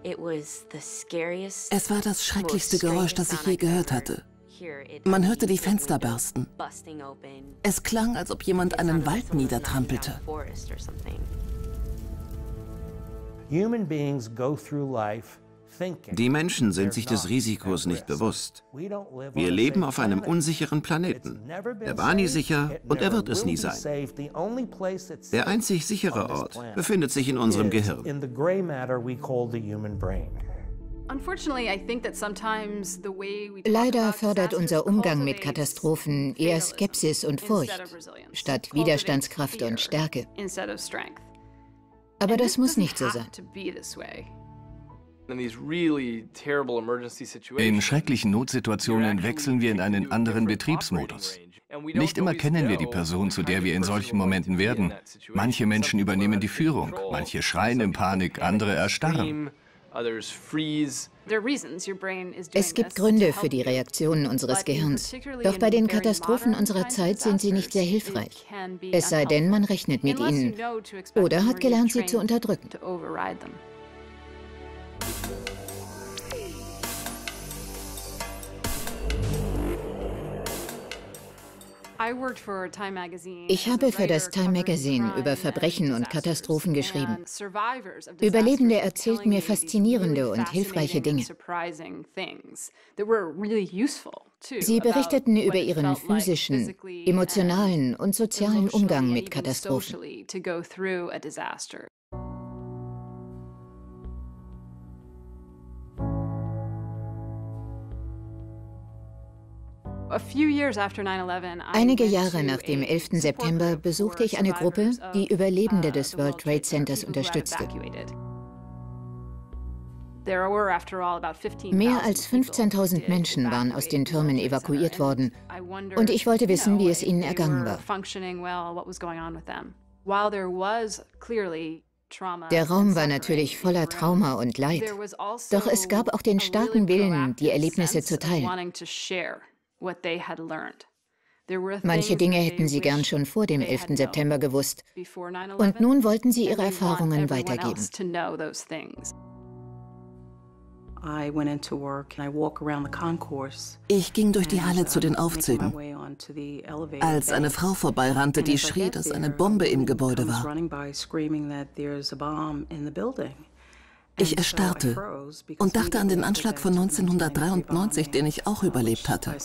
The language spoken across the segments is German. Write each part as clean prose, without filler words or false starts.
Es war das schrecklichste Geräusch, das ich je gehört hatte. Man hörte die Fenster bersten. Es klang, als ob jemand einen Wald niedertrampelte. Die Menschen sind sich des Risikos nicht bewusst. Wir leben auf einem unsicheren Planeten. Er war nie sicher und er wird es nie sein. Der einzig sichere Ort befindet sich in unserem Gehirn. Leider fördert unser Umgang mit Katastrophen eher Skepsis und Furcht, statt Widerstandskraft und Stärke. Aber das muss nicht so sein. In schrecklichen Notsituationen wechseln wir in einen anderen Betriebsmodus. Nicht immer kennen wir die Person, zu der wir in solchen Momenten werden. Manche Menschen übernehmen die Führung, manche schreien in Panik, andere erstarren. Es gibt Gründe für die Reaktionen unseres Gehirns. Doch bei den Katastrophen unserer Zeit sind sie nicht sehr hilfreich. Es sei denn, man rechnet mit ihnen oder hat gelernt, sie zu unterdrücken. Ich habe für das Time Magazine über Verbrechen und Katastrophen geschrieben. Überlebende erzählten mir faszinierende und hilfreiche Dinge. Sie berichteten über ihren physischen, emotionalen und sozialen Umgang mit Katastrophen. Einige Jahre nach dem 11. September besuchte ich eine Gruppe, die Überlebende des World Trade Centers unterstützte. Mehr als 15.000 Menschen waren aus den Türmen evakuiert worden und ich wollte wissen, wie es ihnen ergangen war. Der Raum war natürlich voller Trauma und Leid, doch es gab auch den starken Willen, die Erlebnisse zu teilen. Manche Dinge hätten sie gern schon vor dem 11. September gewusst. Und nun wollten sie ihre Erfahrungen weitergeben. Ich ging durch die Halle zu den Aufzügen. Als eine Frau vorbeirannte, die schrie, dass eine Bombe im Gebäude war. Ich erstarrte und dachte an den Anschlag von 1993, den ich auch überlebt hatte.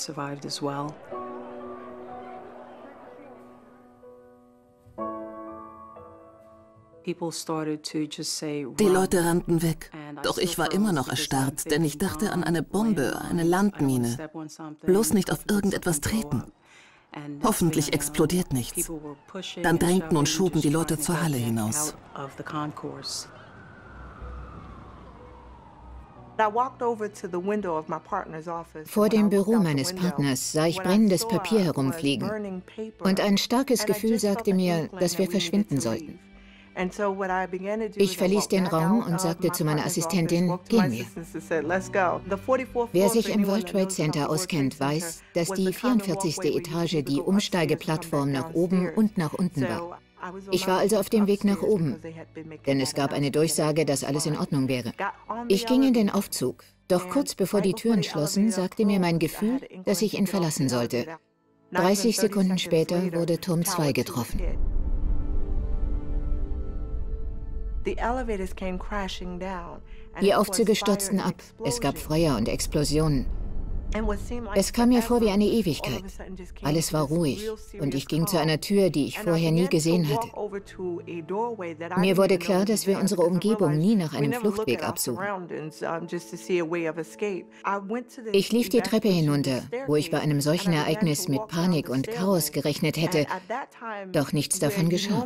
Die Leute rannten weg, doch ich war immer noch erstarrt, denn ich dachte an eine Bombe, eine Landmine. Bloß nicht auf irgendetwas treten. Hoffentlich explodiert nichts. Dann drängten und schoben die Leute zur Halle hinaus. Vor dem Büro meines Partners sah ich brennendes Papier herumfliegen und ein starkes Gefühl sagte mir, dass wir verschwinden sollten. Ich verließ den Raum und sagte zu meiner Assistentin, gehen wir. Wer sich im World Trade Center auskennt, weiß, dass die 44. Etage die Umsteigeplattform nach oben und nach unten war. Ich war also auf dem Weg nach oben, denn es gab eine Durchsage, dass alles in Ordnung wäre. Ich ging in den Aufzug, doch kurz bevor die Türen schlossen, sagte mir mein Gefühl, dass ich ihn verlassen sollte. 30 Sekunden später wurde Turm 2 getroffen. Die Aufzüge stürzten ab, es gab Feuer und Explosionen. Es kam mir vor wie eine Ewigkeit. Alles war ruhig und ich ging zu einer Tür, die ich vorher nie gesehen hatte. Mir wurde klar, dass wir unsere Umgebung nie nach einem Fluchtweg absuchen. Ich lief die Treppe hinunter, wo ich bei einem solchen Ereignis mit Panik und Chaos gerechnet hätte, doch nichts davon geschah.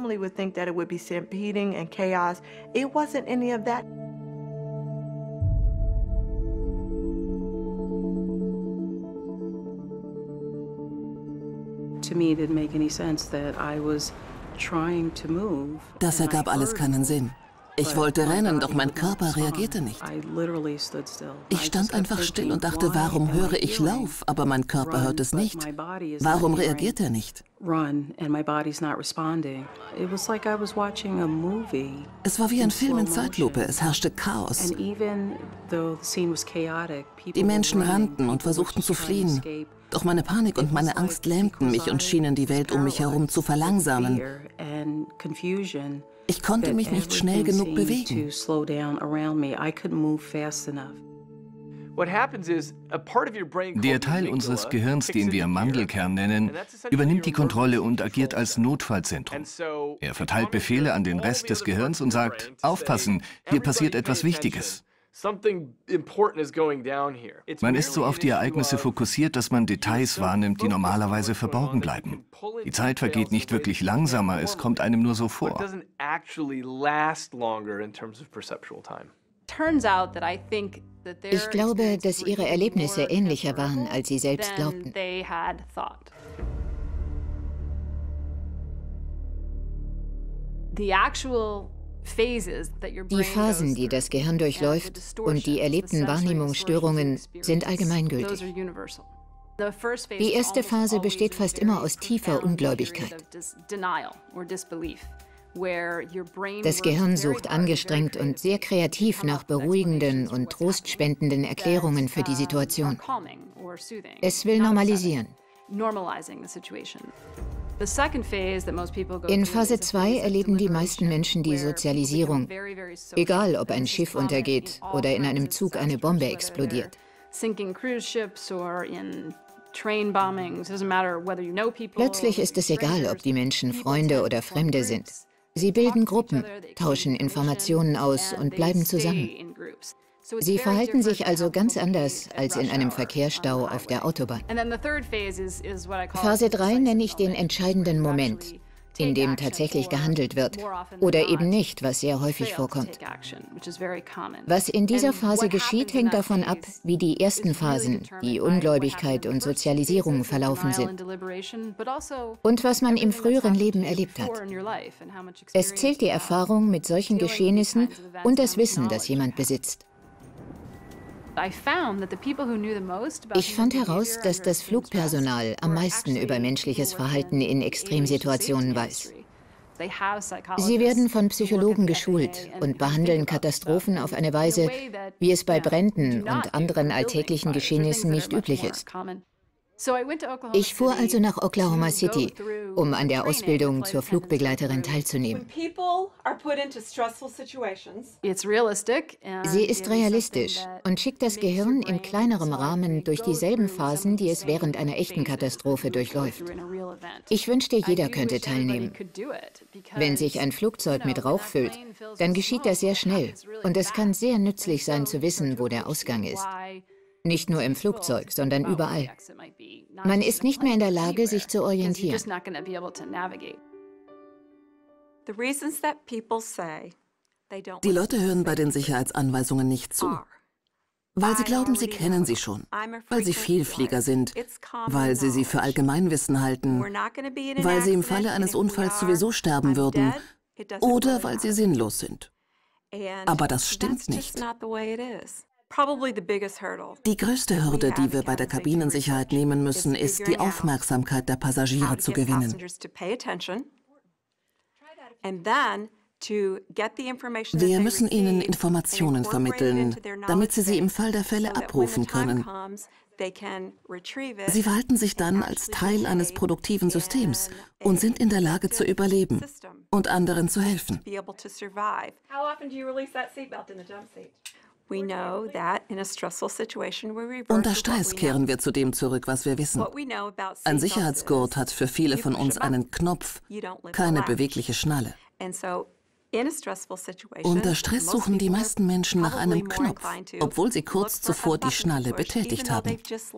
Das ergab alles keinen Sinn. Ich wollte rennen, doch mein Körper reagierte nicht. Ich stand einfach still und dachte, warum höre ich Lauf, aber mein Körper hört es nicht? Warum reagiert er nicht? Es war wie ein Film in Zeitlupe, es herrschte Chaos. Die Menschen rannten und versuchten zu fliehen. Doch meine Panik und meine Angst lähmten mich und schienen die Welt um mich herum zu verlangsamen. Ich konnte mich nicht schnell genug bewegen. Der Teil unseres Gehirns, den wir Mandelkern nennen, übernimmt die Kontrolle und agiert als Notfallzentrum. Er verteilt Befehle an den Rest des Gehirns und sagt, aufpassen, hier passiert etwas Wichtiges. Man ist so auf die Ereignisse fokussiert, dass man Details wahrnimmt, die normalerweise verborgen bleiben. Die Zeit vergeht nicht wirklich langsamer, es kommt einem nur so vor. Ich glaube, dass ihre Erlebnisse ähnlicher waren, als sie selbst glaubten. Die Phasen, die das Gehirn durchläuft und die erlebten Wahrnehmungsstörungen sind allgemeingültig. Die erste Phase besteht fast immer aus tiefer Ungläubigkeit. Das Gehirn sucht angestrengt und sehr kreativ nach beruhigenden und trostspendenden Erklärungen für die Situation. Es will normalisieren. In Phase 2 erleben die meisten Menschen die Sozialisierung, egal ob ein Schiff untergeht oder in einem Zug eine Bombe explodiert. Plötzlich ist es egal, ob die Menschen Freunde oder Fremde sind. Sie bilden Gruppen, tauschen Informationen aus und bleiben zusammen. Sie verhalten sich also ganz anders als in einem Verkehrsstau auf der Autobahn. Phase 3 nenne ich den entscheidenden Moment, in dem tatsächlich gehandelt wird oder eben nicht, was sehr häufig vorkommt. Was in dieser Phase geschieht, hängt davon ab, wie die ersten Phasen, die Ungläubigkeit und Sozialisierung, verlaufen sind und was man im früheren Leben erlebt hat. Es zählt die Erfahrung mit solchen Geschehnissen und das Wissen, das jemand besitzt. Ich fand heraus, dass das Flugpersonal am meisten über menschliches Verhalten in Extremsituationen weiß. Sie werden von Psychologen geschult und behandeln Katastrophen auf eine Weise, wie es bei Bränden und anderen alltäglichen Geschehnissen nicht üblich ist. Ich fuhr also nach Oklahoma City, um an der Ausbildung zur Flugbegleiterin teilzunehmen. Sie ist realistisch und schickt das Gehirn in kleinerem Rahmen durch dieselben Phasen, die es während einer echten Katastrophe durchläuft. Ich wünschte, jeder könnte teilnehmen. Wenn sich ein Flugzeug mit Rauch füllt, dann geschieht das sehr schnell und es kann sehr nützlich sein zu wissen, wo der Ausgang ist. Nicht nur im Flugzeug, sondern überall. Man ist nicht mehr in der Lage, sich zu orientieren. Die Leute hören bei den Sicherheitsanweisungen nicht zu, weil sie glauben, sie kennen sie schon, weil sie Vielflieger sind, weil sie sie für Allgemeinwissen halten, weil sie im Falle eines Unfalls sowieso sterben würden oder weil sie sinnlos sind. Aber das stimmt nicht. Die größte Hürde, die wir bei der Kabinensicherheit nehmen müssen, ist, die Aufmerksamkeit der Passagiere zu gewinnen. Wir müssen ihnen Informationen vermitteln, damit sie im Fall der Fälle abrufen können. Sie verhalten sich dann als Teil eines produktiven Systems und sind in der Lage zu überleben und anderen zu helfen. Unter Stress kehren wir zu dem zurück, was wir wissen. Ein Sicherheitsgurt hat für viele von uns einen Knopf, keine bewegliche Schnalle. Unter Stress suchen die meisten Menschen nach einem Knopf, obwohl sie kurz zuvor die Schnalle betätigt haben.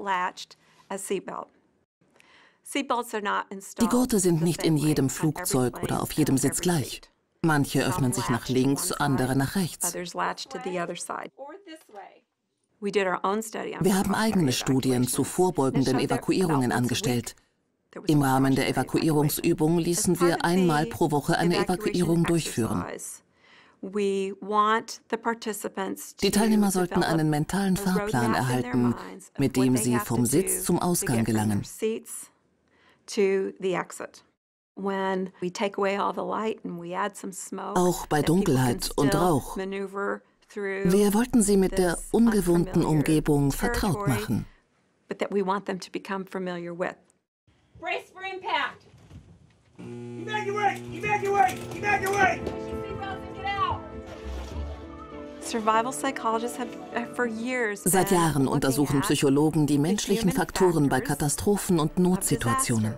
Die Gurte sind nicht in jedem Flugzeug oder auf jedem Sitz gleich. Manche öffnen sich nach links, andere nach rechts. Wir haben eigene Studien zu vorbeugenden Evakuierungen angestellt. Im Rahmen der Evakuierungsübung ließen wir einmal pro Woche eine Evakuierung durchführen. Die Teilnehmer sollten einen mentalen Fahrplan erhalten, mit dem sie vom Sitz zum Ausgang gelangen. Auch bei Dunkelheit und Rauch. Wir wollten sie mit der ungewohnten Umgebung vertraut machen. Brace for impact! Evacuate! Evacuate! Evacuate! Seit Jahren untersuchen Psychologen die menschlichen Faktoren bei Katastrophen und Notsituationen.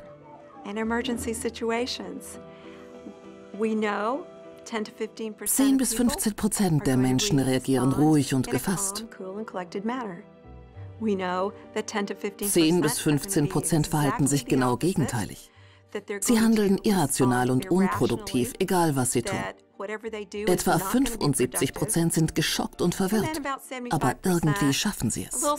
10–15% der Menschen reagieren ruhig und gefasst. 10–15% verhalten sich genau gegenteilig. Sie handeln irrational und unproduktiv, egal was sie tun. Etwa 75% sind geschockt und verwirrt, aber irgendwie schaffen sie es.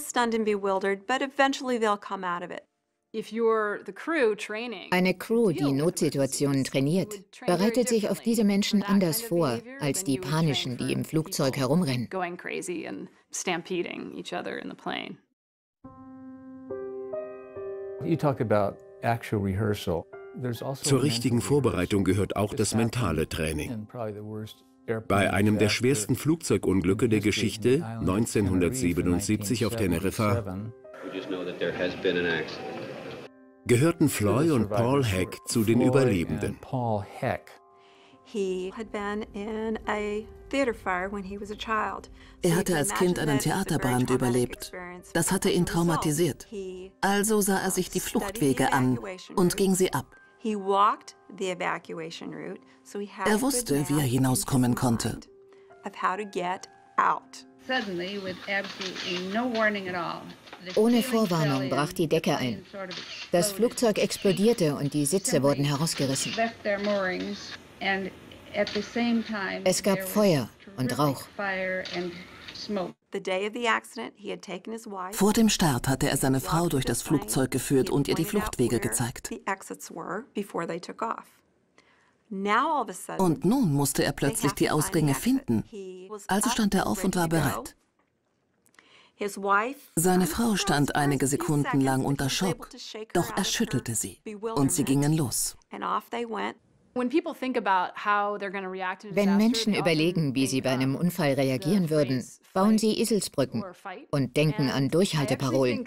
Eine Crew, die Notsituationen trainiert, bereitet sich auf diese Menschen anders vor als die Panischen, die im Flugzeug herumrennen. Zur richtigen Vorbereitung gehört auch das mentale Training. Bei einem der schwersten Flugzeugunglücke der Geschichte, 1977 auf Teneriffa, gehörten Floy und Paul Heck zu den Überlebenden. Er hatte als Kind einen Theaterbrand überlebt. Das hatte ihn traumatisiert. Also sah er sich die Fluchtwege an und ging sie ab. Er wusste, wie er hinauskommen konnte. Ohne Vorwarnung brach die Decke ein. Das Flugzeug explodierte und die Sitze wurden herausgerissen. Es gab Feuer und Rauch. Vor dem Start hatte er seine Frau durch das Flugzeug geführt und ihr die Fluchtwege gezeigt. Und nun musste er plötzlich die Ausgänge finden. Also stand er auf und war bereit. Seine Frau stand einige Sekunden lang unter Schock, doch er schüttelte sie und sie gingen los. Wenn Menschen überlegen, wie sie bei einem Unfall reagieren würden, bauen sie Eselsbrücken und denken an Durchhalteparolen.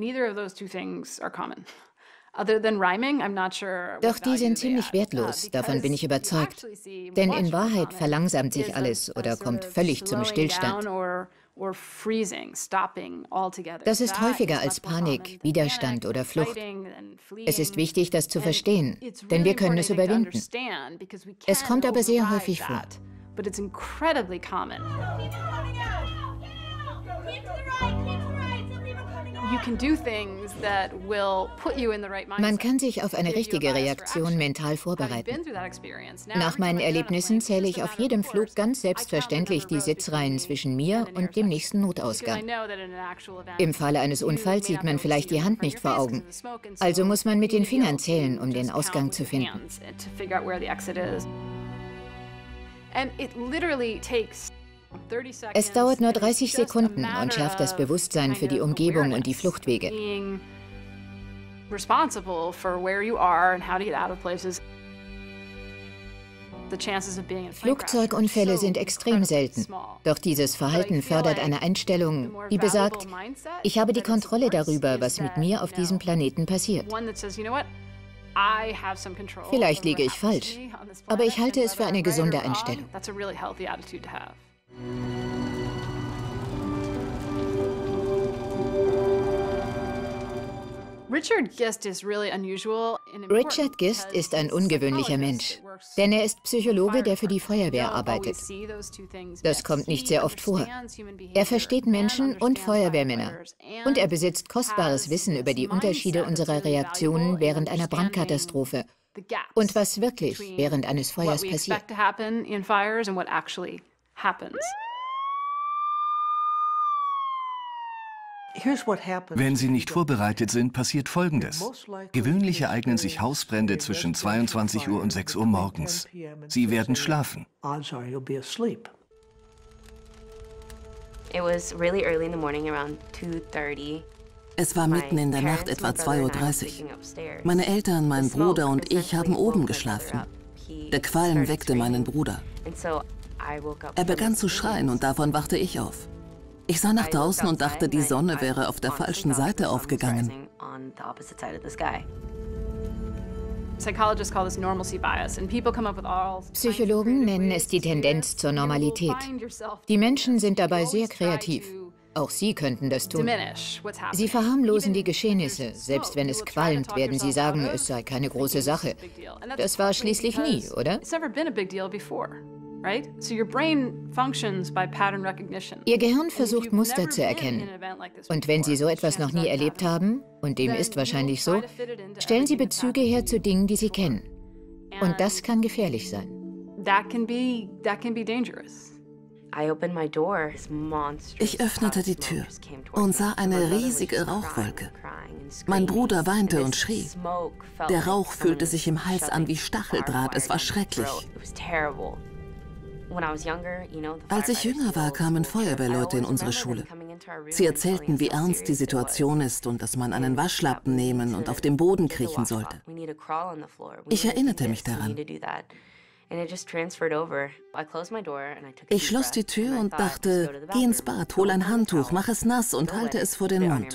Doch die sind ziemlich wertlos, davon bin ich überzeugt. Denn in Wahrheit verlangsamt sich alles oder kommt völlig zum Stillstand. Das ist häufiger als Panik, Widerstand oder Flucht. Es ist wichtig, das zu verstehen, denn wir können es überwinden. Es kommt aber sehr häufig vor. Man kann sich auf eine richtige Reaktion mental vorbereiten. Nach meinen Erlebnissen zähle ich auf jedem Flug ganz selbstverständlich die Sitzreihen zwischen mir und dem nächsten Notausgang. Im Falle eines Unfalls sieht man vielleicht die Hand nicht vor Augen. Also muss man mit den Fingern zählen, um den Ausgang zu finden. Es dauert nur 30 Sekunden und schärft das Bewusstsein für die Umgebung und die Fluchtwege. Flugzeugunfälle sind extrem selten. Doch dieses Verhalten fördert eine Einstellung, die besagt, ich habe die Kontrolle darüber, was mit mir auf diesem Planeten passiert. Vielleicht liege ich falsch, aber ich halte es für eine gesunde Einstellung. Richard Gist ist ein ungewöhnlicher Mensch, denn er ist Psychologe, der für die Feuerwehr arbeitet. Das kommt nicht sehr oft vor. Er versteht Menschen und Feuerwehrmänner und er besitzt kostbares Wissen über die Unterschiede unserer Reaktionen während einer Brandkatastrophe und was wirklich während eines Feuers passiert. Wenn Sie nicht vorbereitet sind, passiert Folgendes. Gewöhnlich ereignen sich Hausbrände zwischen 22 Uhr und 6 Uhr morgens. Sie werden schlafen. Es war mitten in der Nacht, etwa 2:30 Uhr. Meine Eltern, mein Bruder und ich haben oben geschlafen. Der Qualm weckte meinen Bruder. Er begann zu schreien und davon wachte ich auf. Ich sah nach draußen und dachte, die Sonne wäre auf der falschen Seite aufgegangen. Psychologen nennen es die Tendenz zur Normalität. Die Menschen sind dabei sehr kreativ. Auch Sie könnten das tun. Sie verharmlosen die Geschehnisse. Selbst wenn es qualmt, werden Sie sagen, es sei keine große Sache. Das war schließlich nie, oder? Ihr Gehirn versucht, Muster zu erkennen. Und wenn Sie so etwas noch nie erlebt haben, und dem ist wahrscheinlich so, stellen Sie Bezüge her zu Dingen, die Sie kennen. Und das kann gefährlich sein. Ich öffnete die Tür und sah eine riesige Rauchwolke. Mein Bruder weinte und schrie. Der Rauch fühlte sich im Hals an wie Stacheldraht. Es war schrecklich. Als ich jünger war, kamen Feuerwehrleute in unsere Schule. Sie erzählten, wie ernst die Situation ist und dass man einen Waschlappen nehmen und auf dem Boden kriechen sollte. Ich erinnerte mich daran. Ich schloss die Tür und dachte, geh ins Bad, hol ein Handtuch, mach es nass und halte es vor den Mund.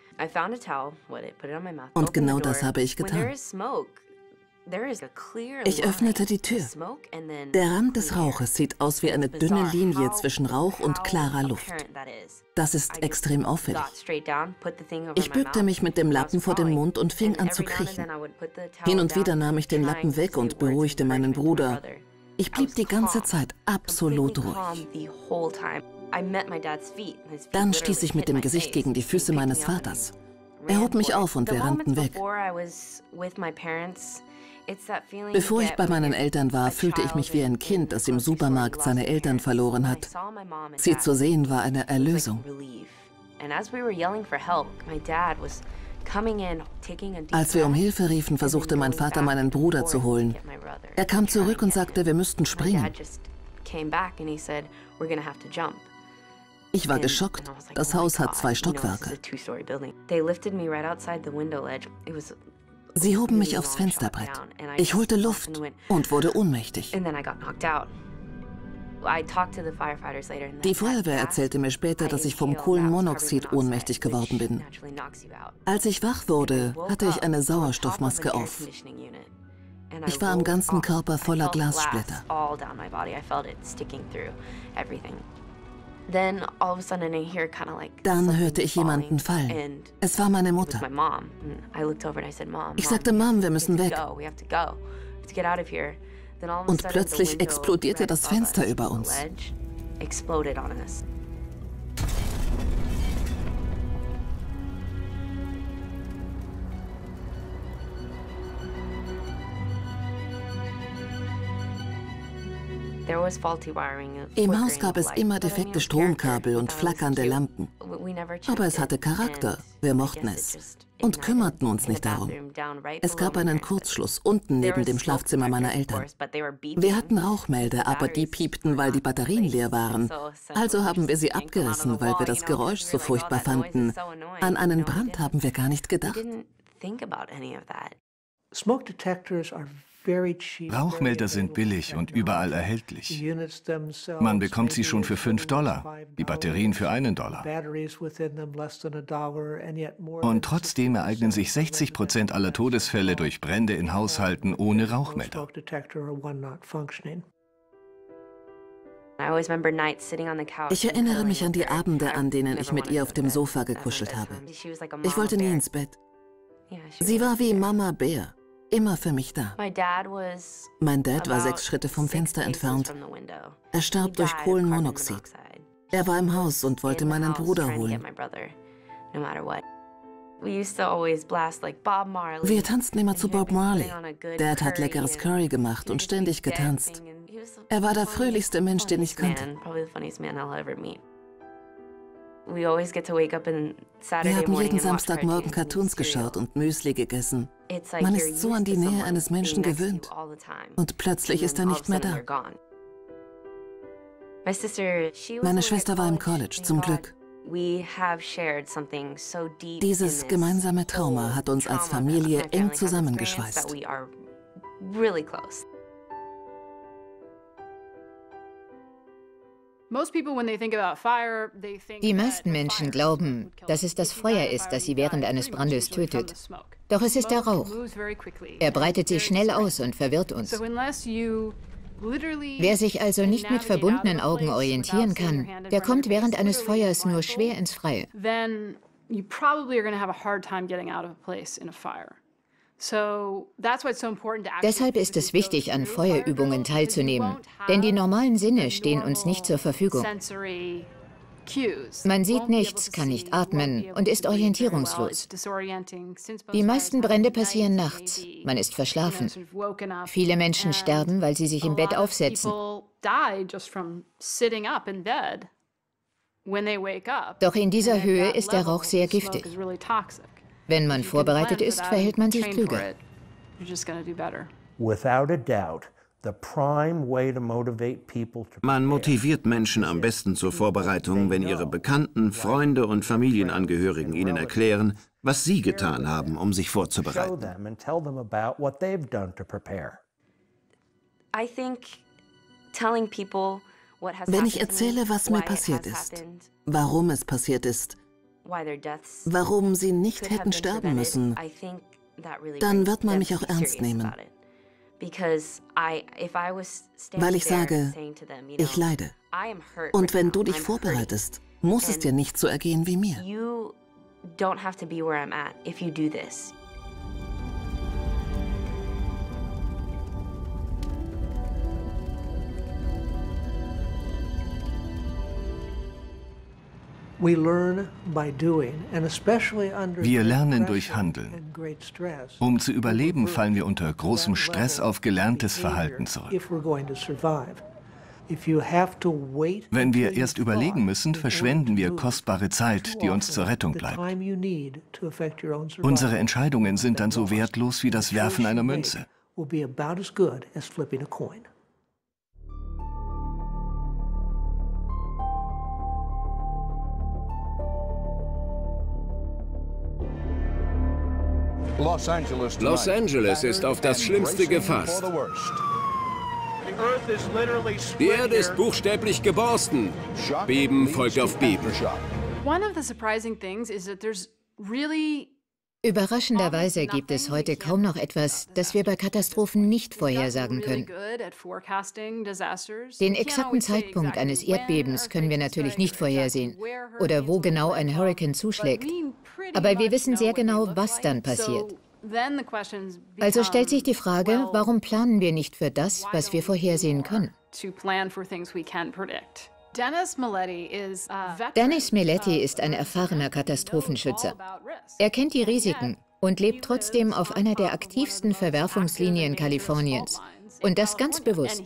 Und genau das habe ich getan. Ich öffnete die Tür. Der Rand des Rauches sieht aus wie eine dünne Linie zwischen Rauch und klarer Luft. Das ist extrem auffällig. Ich bückte mich mit dem Lappen vor dem Mund und fing an zu kriechen. Hin und wieder nahm ich den Lappen weg und beruhigte meinen Bruder. Ich blieb die ganze Zeit absolut ruhig. Dann stieß ich mit dem Gesicht gegen die Füße meines Vaters. Er hob mich auf und wir rannten weg. Bevor ich bei meinen Eltern war, fühlte ich mich wie ein Kind, das im Supermarkt seine Eltern verloren hat. Sie zu sehen war eine Erlösung. Als wir um Hilfe riefen, versuchte mein Vater, meinen Bruder zu holen. Er kam zurück und sagte, wir müssten springen. Ich war geschockt. Das Haus hat 2 Stockwerke. Sie hoben mich aufs Fensterbrett. Ich holte Luft und wurde ohnmächtig. Die Feuerwehr erzählte mir später, dass ich vom Kohlenmonoxid ohnmächtig geworden bin. Als ich wach wurde, hatte ich eine Sauerstoffmaske auf. Ich war am ganzen Körper voller Glassplitter. Dann hörte ich jemanden fallen. Es war meine Mutter. Ich sagte, Mom, wir müssen weg. Und plötzlich explodierte das Fenster über uns. Im Haus gab es immer defekte Stromkabel und flackernde Lampen. Aber es hatte Charakter, wir mochten es und kümmerten uns nicht darum. Es gab einen Kurzschluss unten neben dem Schlafzimmer meiner Eltern. Wir hatten Rauchmelder, aber die piepten, weil die Batterien leer waren. Also haben wir sie abgerissen, weil wir das Geräusch so furchtbar fanden. An einen Brand haben wir gar nicht gedacht. Rauchmelder sind billig und überall erhältlich. Man bekommt sie schon für $5, die Batterien für $1. Und trotzdem ereignen sich 60% aller Todesfälle durch Brände in Haushalten ohne Rauchmelder. Ich erinnere mich an die Abende, an denen ich mit ihr auf dem Sofa gekuschelt habe. Ich wollte nie ins Bett. Sie war wie Mama Bär. Immer für mich da. Mein Dad war 6 Schritte vom Fenster entfernt. Er starb durch Kohlenmonoxid. Er war im Haus und wollte meinen Bruder holen. Wir tanzten immer zu Bob Marley. Dad hat leckeres Curry gemacht und ständig getanzt. Er war der fröhlichste Mensch, den ich kannte. Wir haben jeden Samstagmorgen Cartoons geschaut und Müsli gegessen. Man ist so an die Nähe eines Menschen gewöhnt. Und plötzlich ist er nicht mehr da. Meine Schwester war im College, zum Glück. Dieses gemeinsame Trauma hat uns als Familie eng zusammengeschweißt. Die meisten Menschen glauben, dass es das Feuer ist, das sie während eines Brandes tötet. Doch es ist der Rauch. Er breitet sich schnell aus und verwirrt uns. Wer sich also nicht mit verbundenen Augen orientieren kann, der kommt während eines Feuers nur schwer ins Freie. Deshalb ist es wichtig, an Feuerübungen teilzunehmen, denn die normalen Sinne stehen uns nicht zur Verfügung. Man sieht nichts, kann nicht atmen und ist orientierungslos. Die meisten Brände passieren nachts. Man ist verschlafen. Viele Menschen sterben, weil sie sich im Bett aufsetzen. Doch in dieser Höhe ist der Rauch sehr giftig. Wenn man vorbereitet ist, verhält man sich klüger. Man motiviert Menschen am besten zur Vorbereitung, wenn ihre Bekannten, Freunde und Familienangehörigen ihnen erklären, was sie getan haben, um sich vorzubereiten. Wenn ich erzähle, was mir passiert ist, warum es passiert ist, warum sie nicht hätten sterben müssen, dann wird man mich auch ernst nehmen. Weil ich sage, ich leide. Und wenn du dich vorbereitest, muss es dir nicht so ergehen wie mir. Wir lernen durch Handeln. Um zu überleben, fallen wir unter großem Stress auf gelerntes Verhalten zurück. Wenn wir erst überlegen müssen, verschwenden wir kostbare Zeit, die uns zur Rettung bleibt. Unsere Entscheidungen sind dann so wertlos wie das Werfen einer Münze. Los Angeles ist auf das Schlimmste gefasst. Die Erde ist buchstäblich geborsten. Beben folgt auf Beben. Überraschenderweise gibt es heute kaum noch etwas, das wir bei Katastrophen nicht vorhersagen können. Den exakten Zeitpunkt eines Erdbebens können wir natürlich nicht vorhersehen oder wo genau ein Hurrikan zuschlägt. Aber wir wissen sehr genau, was dann passiert. Also stellt sich die Frage, warum planen wir nicht für das, was wir vorhersehen können? Dennis Miletti ist ein erfahrener Katastrophenschützer. Er kennt die Risiken und lebt trotzdem auf einer der aktivsten Verwerfungslinien Kaliforniens. Und das ganz bewusst.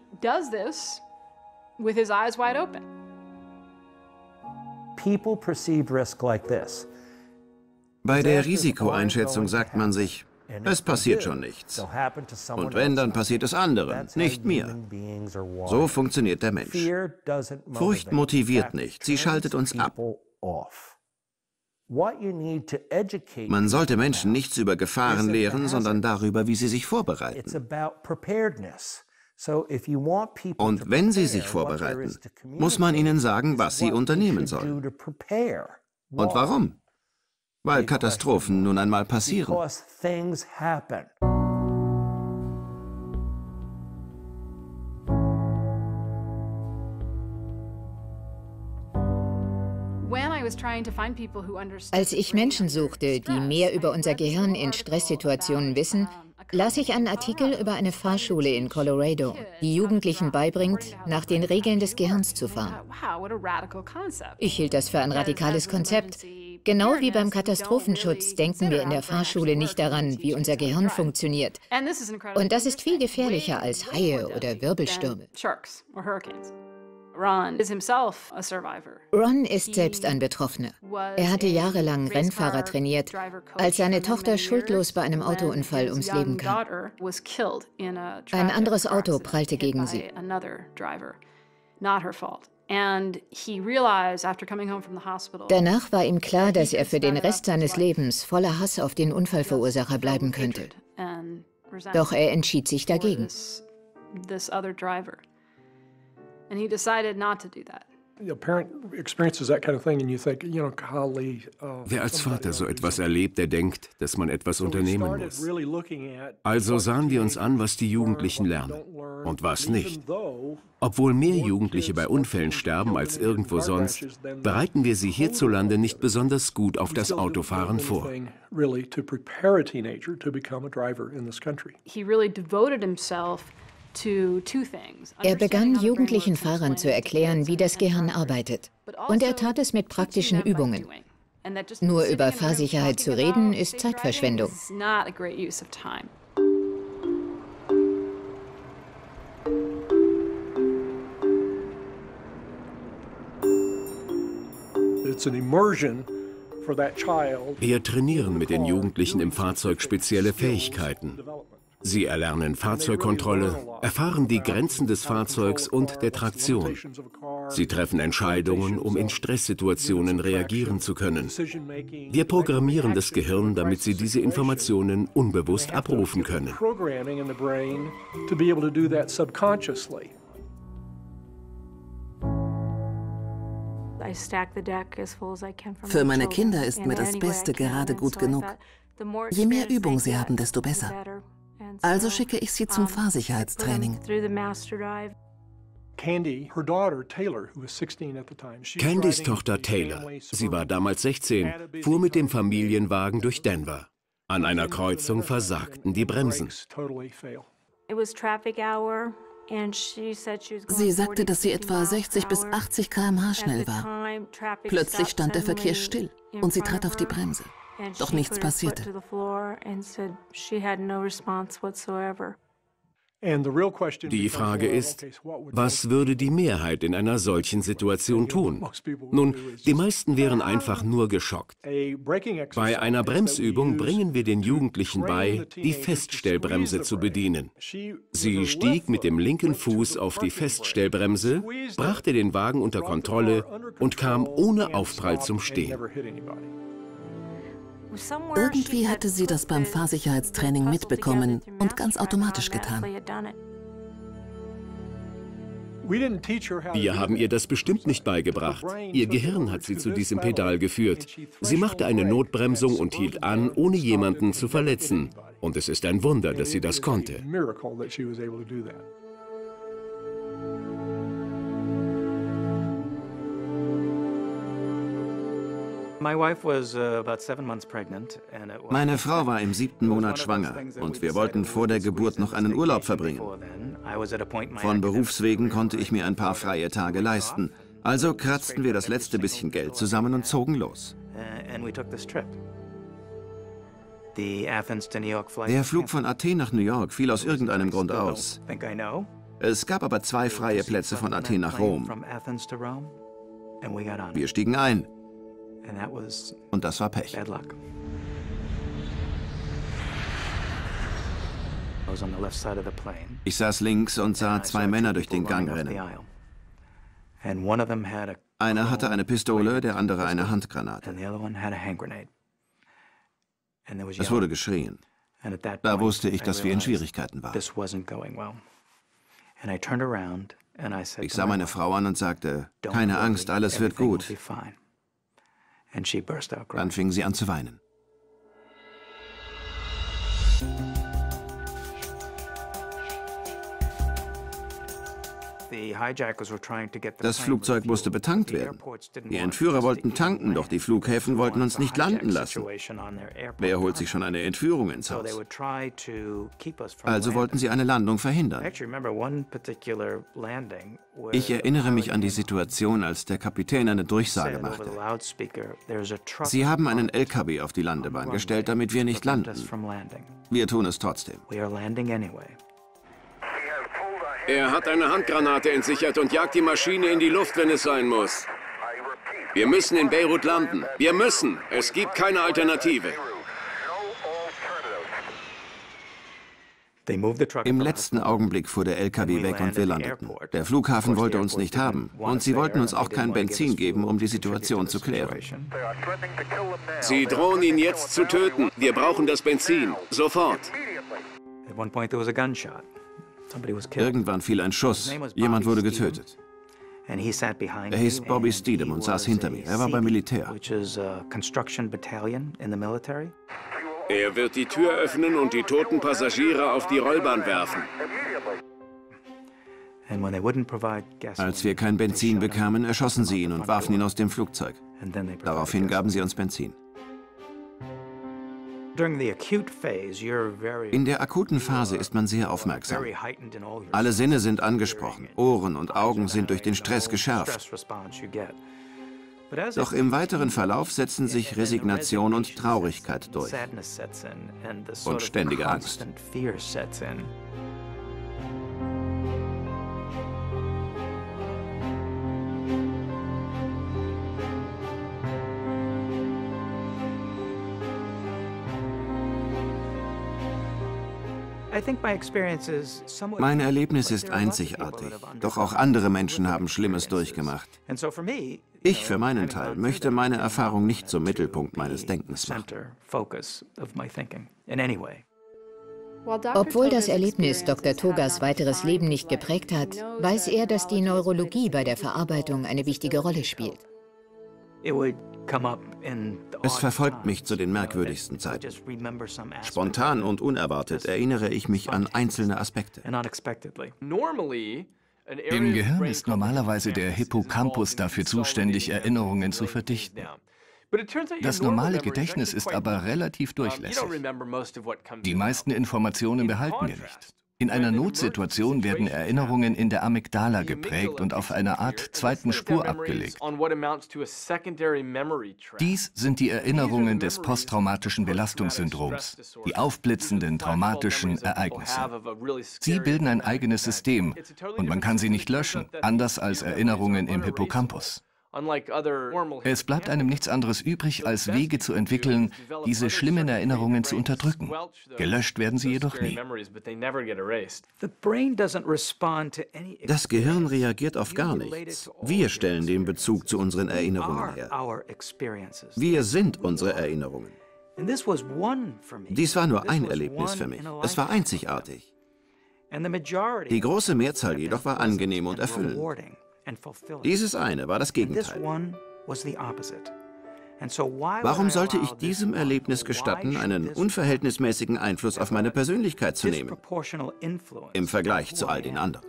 People perceive risk like this. Bei der Risikoeinschätzung sagt man sich, es passiert schon nichts. Und wenn, dann passiert es anderen, nicht mir. So funktioniert der Mensch. Furcht motiviert nicht, sie schaltet uns ab. Man sollte Menschen nichts über Gefahren lehren, sondern darüber, wie sie sich vorbereiten. Und wenn sie sich vorbereiten, muss man ihnen sagen, was sie unternehmen sollen. Und warum? Weil Katastrophen nun einmal passieren. Als ich Menschen suchte, die mehr über unser Gehirn in Stresssituationen wissen, las ich einen Artikel über eine Fahrschule in Colorado, die Jugendlichen beibringt, nach den Regeln des Gehirns zu fahren. Ich hielt das für ein radikales Konzept. Genau wie beim Katastrophenschutz denken wir in der Fahrschule nicht daran, wie unser Gehirn funktioniert. Und das ist viel gefährlicher als Haie oder Wirbelstürme. Ron ist selbst ein Betroffener. Er hatte jahrelang Rennfahrer trainiert, als seine Tochter schuldlos bei einem Autounfall ums Leben kam. Ein anderes Auto prallte gegen sie. Danach war ihm klar, dass er für den Rest seines Lebens voller Hass auf den Unfallverursacher bleiben könnte. Doch er entschied sich dagegen. Wer als Vater so etwas erlebt, der denkt, dass man etwas unternehmen muss. Also sahen wir uns an, was die Jugendlichen lernen und was nicht. Obwohl mehr Jugendliche bei Unfällen sterben als irgendwo sonst, bereiten wir sie hierzulande nicht besonders gut auf das Autofahren vor. Er begann, jugendlichen Fahrern zu erklären, wie das Gehirn arbeitet. Und er tat es mit praktischen Übungen. Nur über Fahrsicherheit zu reden, ist Zeitverschwendung. Wir trainieren mit den Jugendlichen im Fahrzeug spezielle Fähigkeiten. Sie erlernen Fahrzeugkontrolle, erfahren die Grenzen des Fahrzeugs und der Traktion. Sie treffen Entscheidungen, um in Stresssituationen reagieren zu können. Wir programmieren das Gehirn, damit sie diese Informationen unbewusst abrufen können. Für meine Kinder ist mir das Beste gerade gut genug. Je mehr Übung sie haben, desto besser. Also schicke ich sie zum Fahrsicherheitstraining. Candys Tochter Taylor, sie war damals 16, fuhr mit dem Familienwagen durch Denver. An einer Kreuzung versagten die Bremsen. Sie sagte, dass sie etwa 60 bis 80 km/h schnell war. Plötzlich stand der Verkehr still und sie trat auf die Bremse. Doch nichts passierte. Die Frage ist, was würde die Mehrheit in einer solchen Situation tun? Nun, die meisten wären einfach nur geschockt. Bei einer Bremsübung bringen wir den Jugendlichen bei, die Feststellbremse zu bedienen. Sie stieg mit dem linken Fuß auf die Feststellbremse, brachte den Wagen unter Kontrolle und kam ohne Aufprall zum Stehen. Irgendwie hatte sie das beim Fahrsicherheitstraining mitbekommen und ganz automatisch getan. Wir haben ihr das bestimmt nicht beigebracht. Ihr Gehirn hat sie zu diesem Pedal geführt. Sie machte eine Notbremsung und hielt an, ohne jemanden zu verletzen. Und es ist ein Wunder, dass sie das konnte. Meine Frau war im 7. Monat schwanger und wir wollten vor der Geburt noch einen Urlaub verbringen. Von Berufswegen konnte ich mir ein paar freie Tage leisten. Also kratzten wir das letzte bisschen Geld zusammen und zogen los. Der Flug von Athen nach New York fiel aus irgendeinem Grund aus. Es gab aber 2 freie Plätze von Athen nach Rom. Wir stiegen ein. Und das war Pech. Ich saß links und sah 2 Männer durch den Gang rennen. Einer hatte eine Pistole, der andere eine Handgranate. Es wurde geschrien. Da wusste ich, dass wir in Schwierigkeiten waren. Ich sah meine Frau an und sagte, keine Angst, alles wird gut. Dann fing sie an zu weinen. Das Flugzeug musste betankt werden. Die Entführer wollten tanken, doch die Flughäfen wollten uns nicht landen lassen. Wer holt sich schon eine Entführung ins Haus? Also wollten sie eine Landung verhindern. Ich erinnere mich an die Situation, als der Kapitän eine Durchsage machte. Sie haben einen LKW auf die Landebahn gestellt, damit wir nicht landen. Wir tun es trotzdem. Er hat eine Handgranate entsichert und jagt die Maschine in die Luft, wenn es sein muss. Wir müssen in Beirut landen. Wir müssen. Es gibt keine Alternative. Im letzten Augenblick fuhr der LKW weg und wir landeten. Der Flughafen wollte uns nicht haben und sie wollten uns auch kein Benzin geben, um die Situation zu klären. Sie drohen ihn jetzt zu töten. Wir brauchen das Benzin. Sofort. Irgendwann fiel ein Schuss. Jemand wurde getötet. Er hieß Bobby Steedham und saß hinter mir. Er war beim Militär. Er wird die Tür öffnen und die toten Passagiere auf die Rollbahn werfen. Als wir kein Benzin bekamen, erschossen sie ihn und warfen ihn aus dem Flugzeug. Daraufhin gaben sie uns Benzin. In der akuten Phase ist man sehr aufmerksam. Alle Sinne sind angesprochen, Ohren und Augen sind durch den Stress geschärft. Doch im weiteren Verlauf setzen sich Resignation und Traurigkeit durch. Und ständige Angst. Mein Erlebnis ist einzigartig, doch auch andere Menschen haben Schlimmes durchgemacht. Ich für meinen Teil möchte meine Erfahrung nicht zum Mittelpunkt meines Denkens machen. Obwohl das Erlebnis Dr. Togas weiteres Leben nicht geprägt hat, weiß er, dass die Neurologie bei der Verarbeitung eine wichtige Rolle spielt. Es verfolgt mich zu den merkwürdigsten Zeiten. Spontan und unerwartet erinnere ich mich an einzelne Aspekte. Im Gehirn ist normalerweise der Hippocampus dafür zuständig, Erinnerungen zu verdichten. Das normale Gedächtnis ist aber relativ durchlässig. Die meisten Informationen behalten wir nicht. In einer Notsituation werden Erinnerungen in der Amygdala geprägt und auf einer Art zweiten Spur abgelegt. Dies sind die Erinnerungen des posttraumatischen Belastungssyndroms, die aufblitzenden traumatischen Ereignisse. Sie bilden ein eigenes System und man kann sie nicht löschen, anders als Erinnerungen im Hippocampus. Es bleibt einem nichts anderes übrig, als Wege zu entwickeln, diese schlimmen Erinnerungen zu unterdrücken. Gelöscht werden sie jedoch nie. Das Gehirn reagiert auf gar nichts. Wir stellen den Bezug zu unseren Erinnerungen her. Wir sind unsere Erinnerungen. Dies war nur ein Erlebnis für mich. Es war einzigartig. Die große Mehrzahl jedoch war angenehm und erfüllend. Dieses eine war das Gegenteil. Warum sollte ich diesem Erlebnis gestatten, einen unverhältnismäßigen Einfluss auf meine Persönlichkeit zu nehmen, im Vergleich zu all den anderen?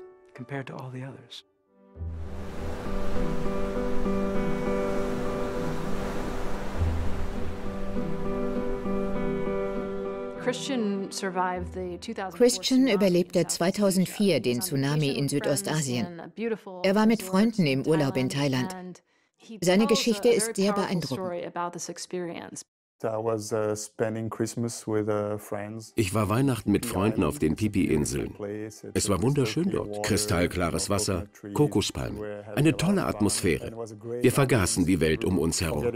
Christian überlebte 2004 den Tsunami in Südostasien. Er war mit Freunden im Urlaub in Thailand. Seine Geschichte ist sehr beeindruckend. Ich war Weihnachten mit Freunden auf den Phi Phi-Inseln. Es war wunderschön dort. Kristallklares Wasser, Kokospalmen. Eine tolle Atmosphäre. Wir vergaßen die Welt um uns herum.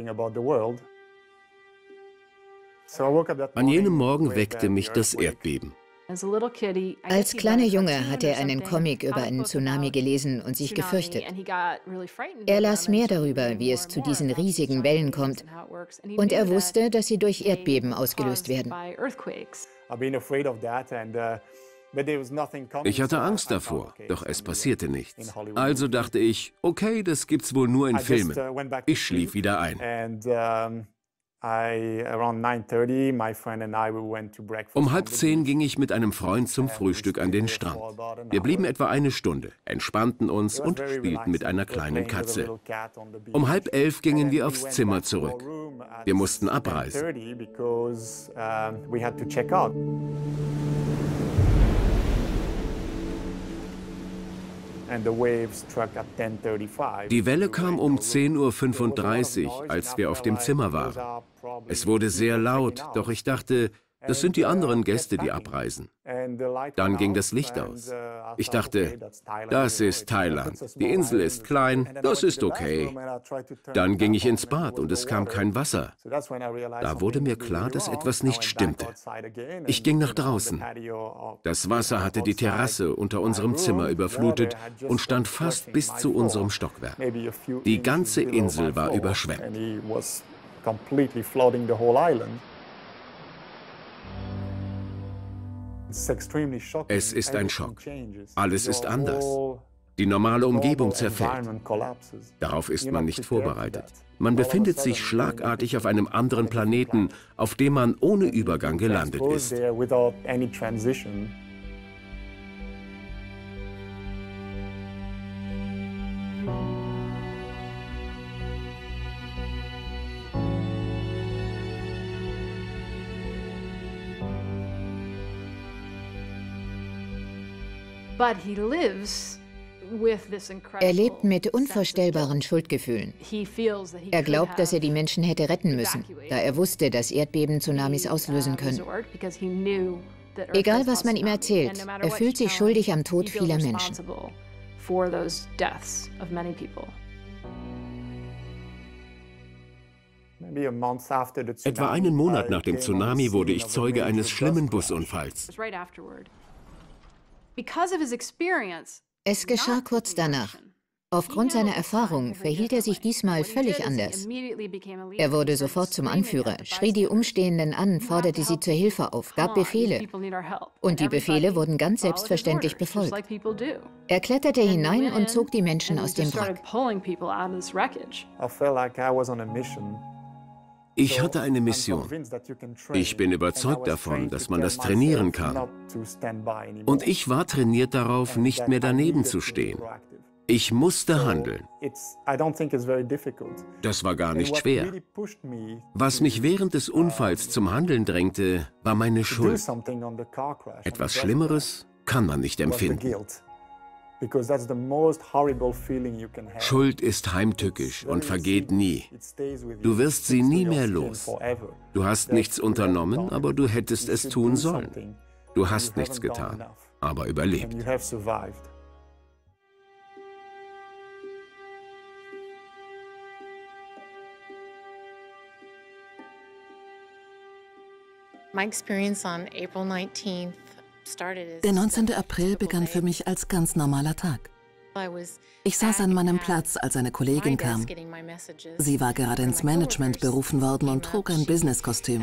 An jenem Morgen weckte mich das Erdbeben. Als kleiner Junge hatte er einen Comic über einen Tsunami gelesen und sich gefürchtet. Er las mehr darüber, wie es zu diesen riesigen Wellen kommt, und er wusste, dass sie durch Erdbeben ausgelöst werden. Ich hatte Angst davor, doch es passierte nichts. Also dachte ich, okay, das gibt's wohl nur in Filmen. Ich schlief wieder ein. Um 9:30 ging ich mit einem Freund zum Frühstück an den Strand. Wir blieben etwa eine Stunde, entspannten uns und spielten mit einer kleinen Katze. Um 10:30 gingen wir aufs Zimmer zurück. Wir mussten abreisen. Die Welle kam um 10:35 Uhr, als wir auf dem Zimmer waren. Es wurde sehr laut, doch ich dachte, Das sind die anderen Gäste, die abreisen. Dann ging das Licht aus. Ich dachte, das ist Thailand. Die Insel ist klein, das ist okay. Dann ging ich ins Bad und es kam kein Wasser. Da wurde mir klar, dass etwas nicht stimmte. Ich ging nach draußen. Das Wasser hatte die Terrasse unter unserem Zimmer überflutet und stand fast bis zu unserem Stockwerk. Die ganze Insel war überschwemmt. Es ist ein Schock. Alles ist anders. Die normale Umgebung zerfällt. Darauf ist man nicht vorbereitet. Man befindet sich schlagartig auf einem anderen Planeten, auf dem man ohne Übergang gelandet ist. Er lebt mit unvorstellbaren Schuldgefühlen. Er glaubt, dass er die Menschen hätte retten müssen, da er wusste, dass Erdbeben Tsunamis auslösen können. Egal, was man ihm erzählt, er fühlt sich schuldig am Tod vieler Menschen. Etwa einen Monat nach dem Tsunami wurde ich Zeuge eines schlimmen Busunfalls. Es geschah kurz danach. Aufgrund seiner Erfahrung verhielt er sich diesmal völlig anders. Er wurde sofort zum Anführer, schrie die Umstehenden an, forderte sie zur Hilfe auf, gab Befehle. Und die Befehle wurden ganz selbstverständlich befolgt. Er kletterte hinein und zog die Menschen aus dem Wrack. Ich hatte eine Mission. Ich bin überzeugt davon, dass man das trainieren kann. Und ich war trainiert darauf, nicht mehr daneben zu stehen. Ich musste handeln. Das war gar nicht schwer. Was mich während des Unfalls zum Handeln drängte, war meine Schuld. Etwas Schlimmeres kann man nicht empfinden. Schuld ist heimtückisch und vergeht nie. Du wirst sie nie mehr los. Du hast nichts unternommen, aber du hättest es tun sollen. Du hast nichts getan, aber überlebt. Der 19. April begann für mich als ganz normaler Tag. Ich saß an meinem Platz, als eine Kollegin kam. Sie war gerade ins Management berufen worden und trug ein Businesskostüm.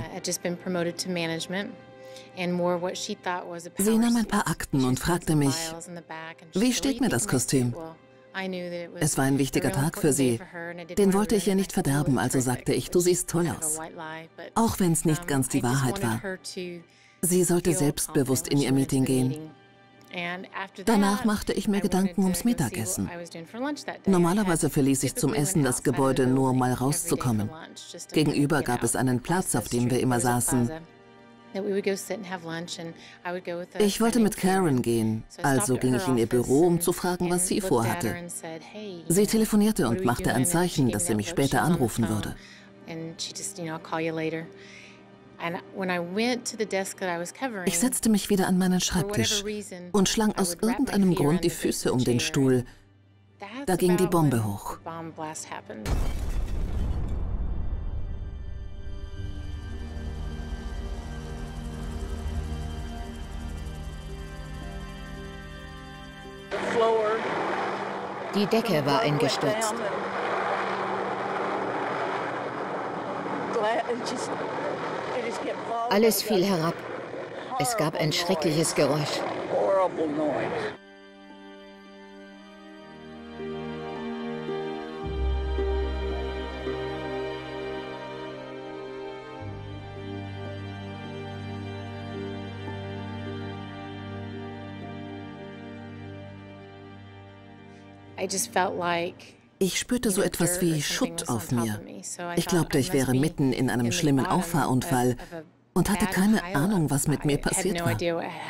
Sie nahm ein paar Akten und fragte mich, wie steht mir das Kostüm? Es war ein wichtiger Tag für sie. Den wollte ich ihr nicht verderben, also sagte ich, du siehst toll aus. Auch wenn es nicht ganz die Wahrheit war. Sie sollte selbstbewusst in ihr Meeting gehen. Danach machte ich mir Gedanken ums Mittagessen. Normalerweise verließ ich zum Essen das Gebäude nur, um mal rauszukommen. Gegenüber gab es einen Platz, auf dem wir immer saßen. Ich wollte mit Karen gehen, also ging ich in ihr Büro, um zu fragen, was sie vorhatte. Sie telefonierte und machte ein Zeichen, dass sie mich später anrufen würde. Ich setzte mich wieder an meinen Schreibtisch und schlang aus irgendeinem Grund die Füße um den Stuhl. Da ging die Bombe hoch. Die Decke war eingestürzt. Alles fiel herab. Es gab ein schreckliches Geräusch. Ich spürte so etwas wie Schutt auf mir. Ich glaubte, ich wäre mitten in einem schlimmen Auffahrunfall und hatte keine Ahnung, was mit mir passiert war.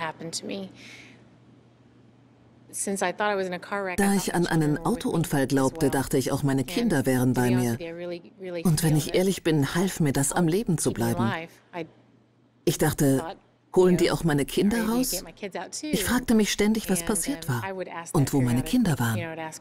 Da ich an einen Autounfall glaubte, dachte ich, auch meine Kinder wären bei mir. Und wenn ich ehrlich bin, half mir das, am Leben zu bleiben. Ich dachte, holen die auch meine Kinder raus? Ich fragte mich ständig, was passiert war und wo meine Kinder waren.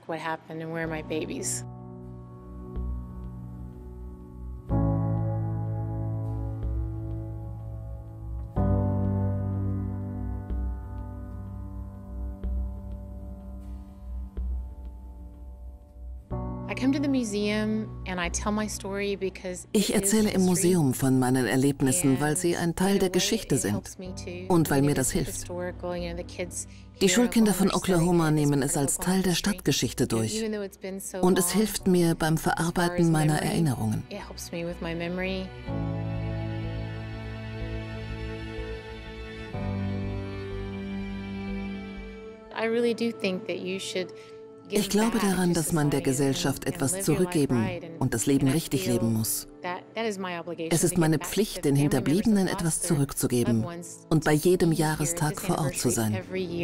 Ich erzähle im Museum von meinen Erlebnissen, weil sie ein Teil der Geschichte sind und weil mir das hilft. Die Schulkinder von Oklahoma nehmen es als Teil der Stadtgeschichte durch und es hilft mir beim Verarbeiten meiner Erinnerungen. Ich glaube daran, dass man der Gesellschaft etwas zurückgeben und das Leben richtig leben muss. Es ist meine Pflicht, den Hinterbliebenen etwas zurückzugeben und bei jedem Jahrestag vor Ort zu sein.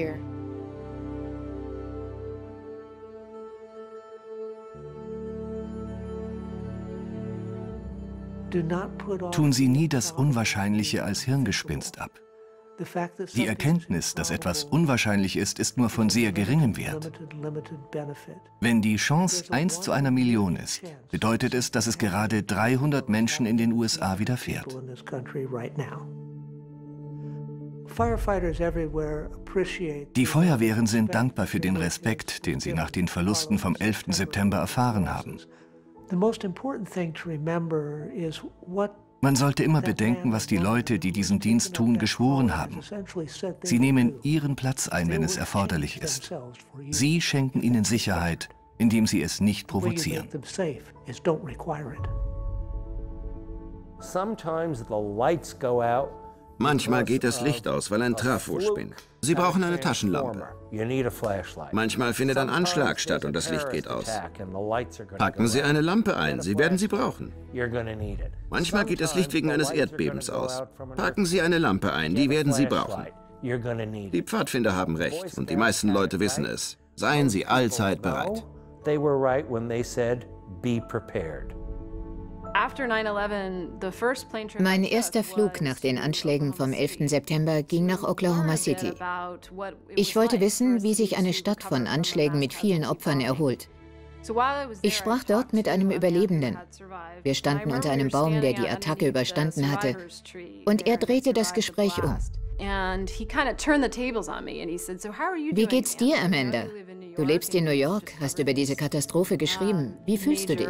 Tun Sie nie das Unwahrscheinliche als Hirngespinst ab. Die Erkenntnis, dass etwas unwahrscheinlich ist, ist nur von sehr geringem Wert. Wenn die Chance 1 zu einer Million ist, bedeutet es, dass es gerade 300 Menschen in den USA widerfährt. Die Feuerwehren sind dankbar für den Respekt, den sie nach den Verlusten vom 11. September erfahren haben. Man sollte immer bedenken, was die Leute, die diesen Dienst tun, geschworen haben. Sie nehmen ihren Platz ein, wenn es erforderlich ist. Sie schenken ihnen Sicherheit, indem sie es nicht provozieren. Manchmal geht das Licht aus, weil ein Trafo spinnt. Sie brauchen eine Taschenlampe. Manchmal findet ein Anschlag statt und das Licht geht aus. Packen Sie eine Lampe ein, Sie werden sie brauchen. Manchmal geht das Licht wegen eines Erdbebens aus. Packen Sie eine Lampe ein, die werden Sie brauchen. Die Pfadfinder haben recht und die meisten Leute wissen es. Seien Sie allzeit bereit. Mein erster Flug nach den Anschlägen vom 11. September ging nach Oklahoma City. Ich wollte wissen, wie sich eine Stadt von Anschlägen mit vielen Opfern erholt. Ich sprach dort mit einem Überlebenden. Wir standen unter einem Baum, der die Attacke überstanden hatte, und er drehte das Gespräch um. Wie geht's dir, Amanda? Du lebst in New York, hast über diese Katastrophe geschrieben. Wie fühlst du dich?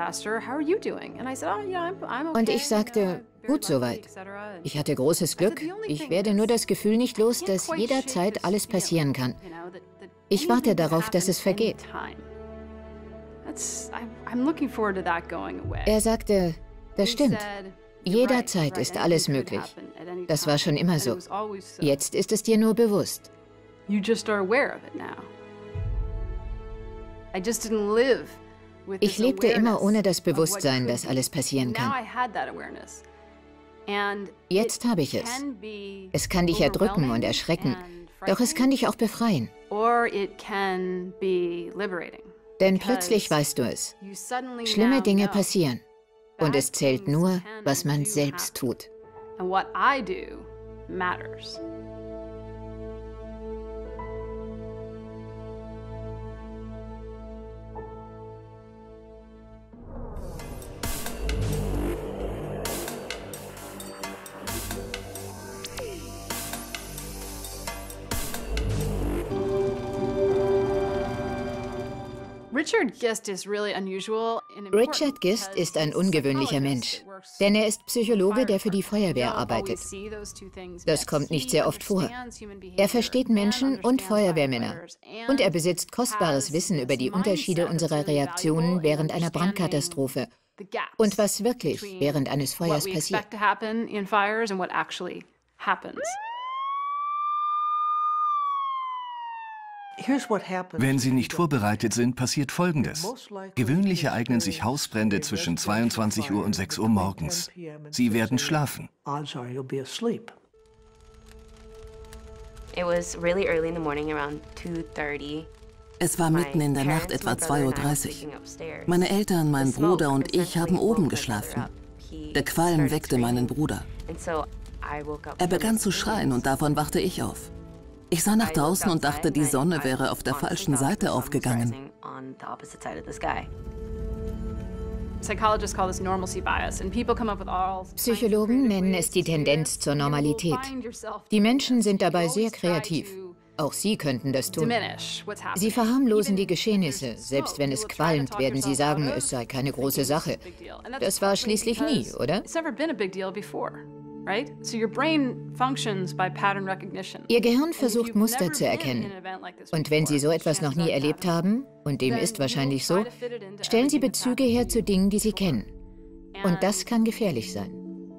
Und ich sagte, gut soweit. Ich hatte großes Glück. Ich werde nur das Gefühl nicht los, dass jederzeit alles passieren kann. Ich warte darauf, dass es vergeht. Er sagte, das stimmt. Jederzeit ist alles möglich. Das war schon immer so. Jetzt ist es dir nur bewusst. Ich lebte immer ohne das Bewusstsein, dass alles passieren kann. Jetzt habe ich es. Es kann dich erdrücken und erschrecken, doch es kann dich auch befreien. Denn plötzlich weißt du es. Schlimme Dinge passieren. Und es zählt nur, was man selbst tut. Richard Gist ist ein ungewöhnlicher Mensch, denn er ist Psychologe, der für die Feuerwehr arbeitet. Das kommt nicht sehr oft vor. Er versteht Menschen und Feuerwehrmänner und er besitzt kostbares Wissen über die Unterschiede unserer Reaktionen während einer Brandkatastrophe und was wirklich während eines Feuers passiert. Wenn Sie nicht vorbereitet sind, passiert Folgendes. Gewöhnlich ereignen sich Hausbrände zwischen 22 Uhr und 6 Uhr morgens. Sie werden schlafen. Es war mitten in der Nacht, etwa 2:30 Uhr. Meine Eltern, mein Bruder und ich haben oben geschlafen. Der Qualm weckte meinen Bruder. Er begann zu schreien und davon wachte ich auf. Ich sah nach draußen und dachte, die Sonne wäre auf der falschen Seite aufgegangen. Psychologen nennen es die Tendenz zur Normalität. Die Menschen sind dabei sehr kreativ. Auch Sie könnten das tun. Sie verharmlosen die Geschehnisse. Selbst wenn es qualmt, werden Sie sagen, es sei keine große Sache. Das war schließlich nie, oder? Ihr Gehirn versucht Muster zu erkennen. Und wenn Sie so etwas noch nie erlebt haben, und dem ist wahrscheinlich so, stellen Sie Bezüge her zu Dingen, die Sie kennen. Und das kann gefährlich sein.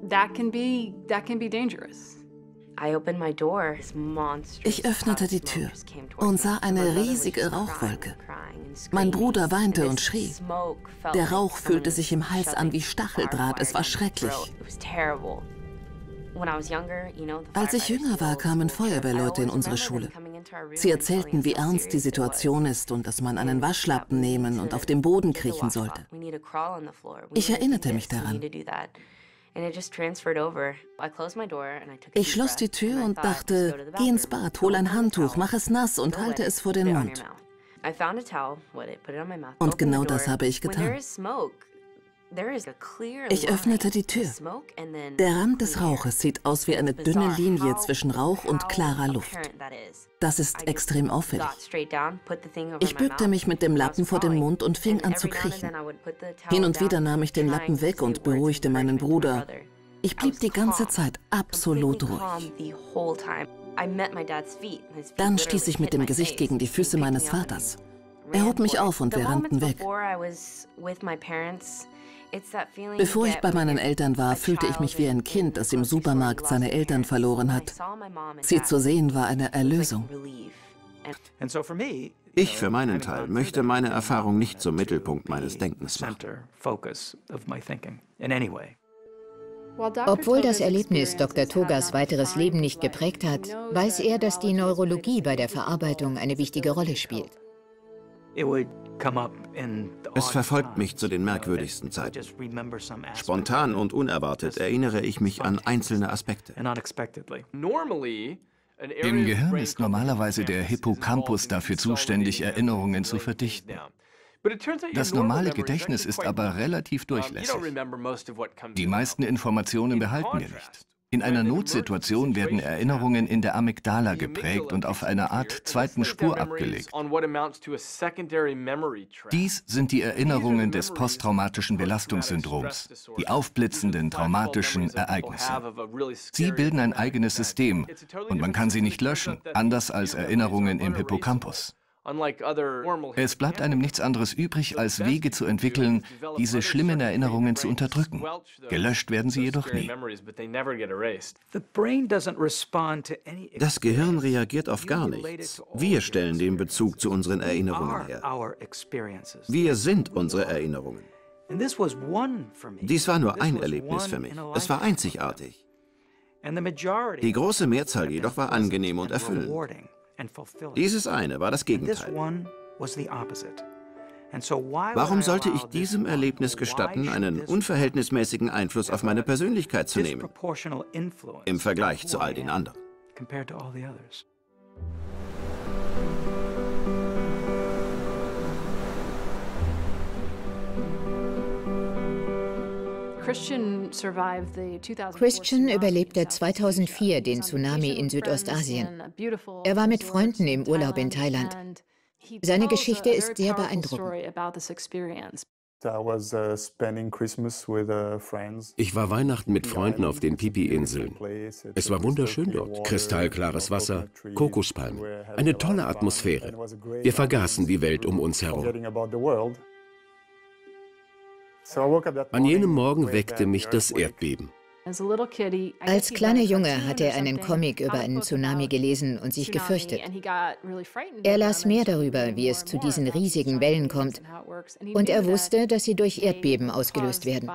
Ich öffnete die Tür und sah eine riesige Rauchwolke. Mein Bruder weinte und schrie. Der Rauch fühlte sich im Hals an wie Stacheldraht. Es war schrecklich. Als ich jünger war, kamen Feuerwehrleute in unsere Schule. Sie erzählten, wie ernst die Situation ist und dass man einen Waschlappen nehmen und auf dem Boden kriechen sollte. Ich erinnerte mich daran. Ich schloss die Tür und dachte, geh ins Bad, hol ein Handtuch, mach es nass und halte es vor den Mund. Und genau das habe ich getan. Ich öffnete die Tür. Der Rand des Rauches sieht aus wie eine dünne Linie zwischen Rauch und klarer Luft. Das ist extrem auffällig. Ich bückte mich mit dem Lappen vor den Mund und fing an zu kriechen. Hin und wieder nahm ich den Lappen weg und beruhigte meinen Bruder. Ich blieb die ganze Zeit absolut ruhig. Dann stieß ich mit dem Gesicht gegen die Füße meines Vaters. Er hob mich auf und wir rannten weg. Bevor ich bei meinen Eltern war, fühlte ich mich wie ein Kind, das im Supermarkt seine Eltern verloren hat. Sie zu sehen war eine Erlösung. Ich für meinen Teil möchte meine Erfahrung nicht zum Mittelpunkt meines Denkens machen. Obwohl das Erlebnis Dr. Togas weiteres Leben nicht geprägt hat, weiß er, dass die Neurologie bei der Verarbeitung eine wichtige Rolle spielt. Es verfolgt mich zu den merkwürdigsten Zeiten. Spontan und unerwartet erinnere ich mich an einzelne Aspekte. Im Gehirn ist normalerweise der Hippocampus dafür zuständig, Erinnerungen zu verdichten. Das normale Gedächtnis ist aber relativ durchlässig. Die meisten Informationen behalten wir nicht. In einer Notsituation werden Erinnerungen in der Amygdala geprägt und auf einer Art zweiten Spur abgelegt. Dies sind die Erinnerungen des posttraumatischen Belastungssyndroms, die aufblitzenden traumatischen Ereignisse. Sie bilden ein eigenes System und man kann sie nicht löschen, anders als Erinnerungen im Hippocampus. Es bleibt einem nichts anderes übrig, als Wege zu entwickeln, diese schlimmen Erinnerungen zu unterdrücken. Gelöscht werden sie jedoch nie. Das Gehirn reagiert auf gar nichts. Wir stellen den Bezug zu unseren Erinnerungen her. Wir sind unsere Erinnerungen. Dies war nur ein Erlebnis für mich. Es war einzigartig. Die große Mehrzahl jedoch war angenehm und erfüllend. Dieses eine war das Gegenteil. Warum sollte ich diesem Erlebnis gestatten, einen unverhältnismäßigen Einfluss auf meine Persönlichkeit zu nehmen, im Vergleich zu all den anderen? Christian überlebte 2004 den Tsunami in Südostasien. Er war mit Freunden im Urlaub in Thailand. Seine Geschichte ist sehr beeindruckend. Ich war Weihnachten mit Freunden auf den Phi Phi-Inseln. Es war wunderschön dort. Kristallklares Wasser, Kokospalmen. Eine tolle Atmosphäre. Wir vergaßen die Welt um uns herum. An jenem Morgen weckte mich das Erdbeben. Als kleiner Junge hatte er einen Comic über einen Tsunami gelesen und sich gefürchtet. Er las mehr darüber, wie es zu diesen riesigen Wellen kommt. Und er wusste, dass sie durch Erdbeben ausgelöst werden.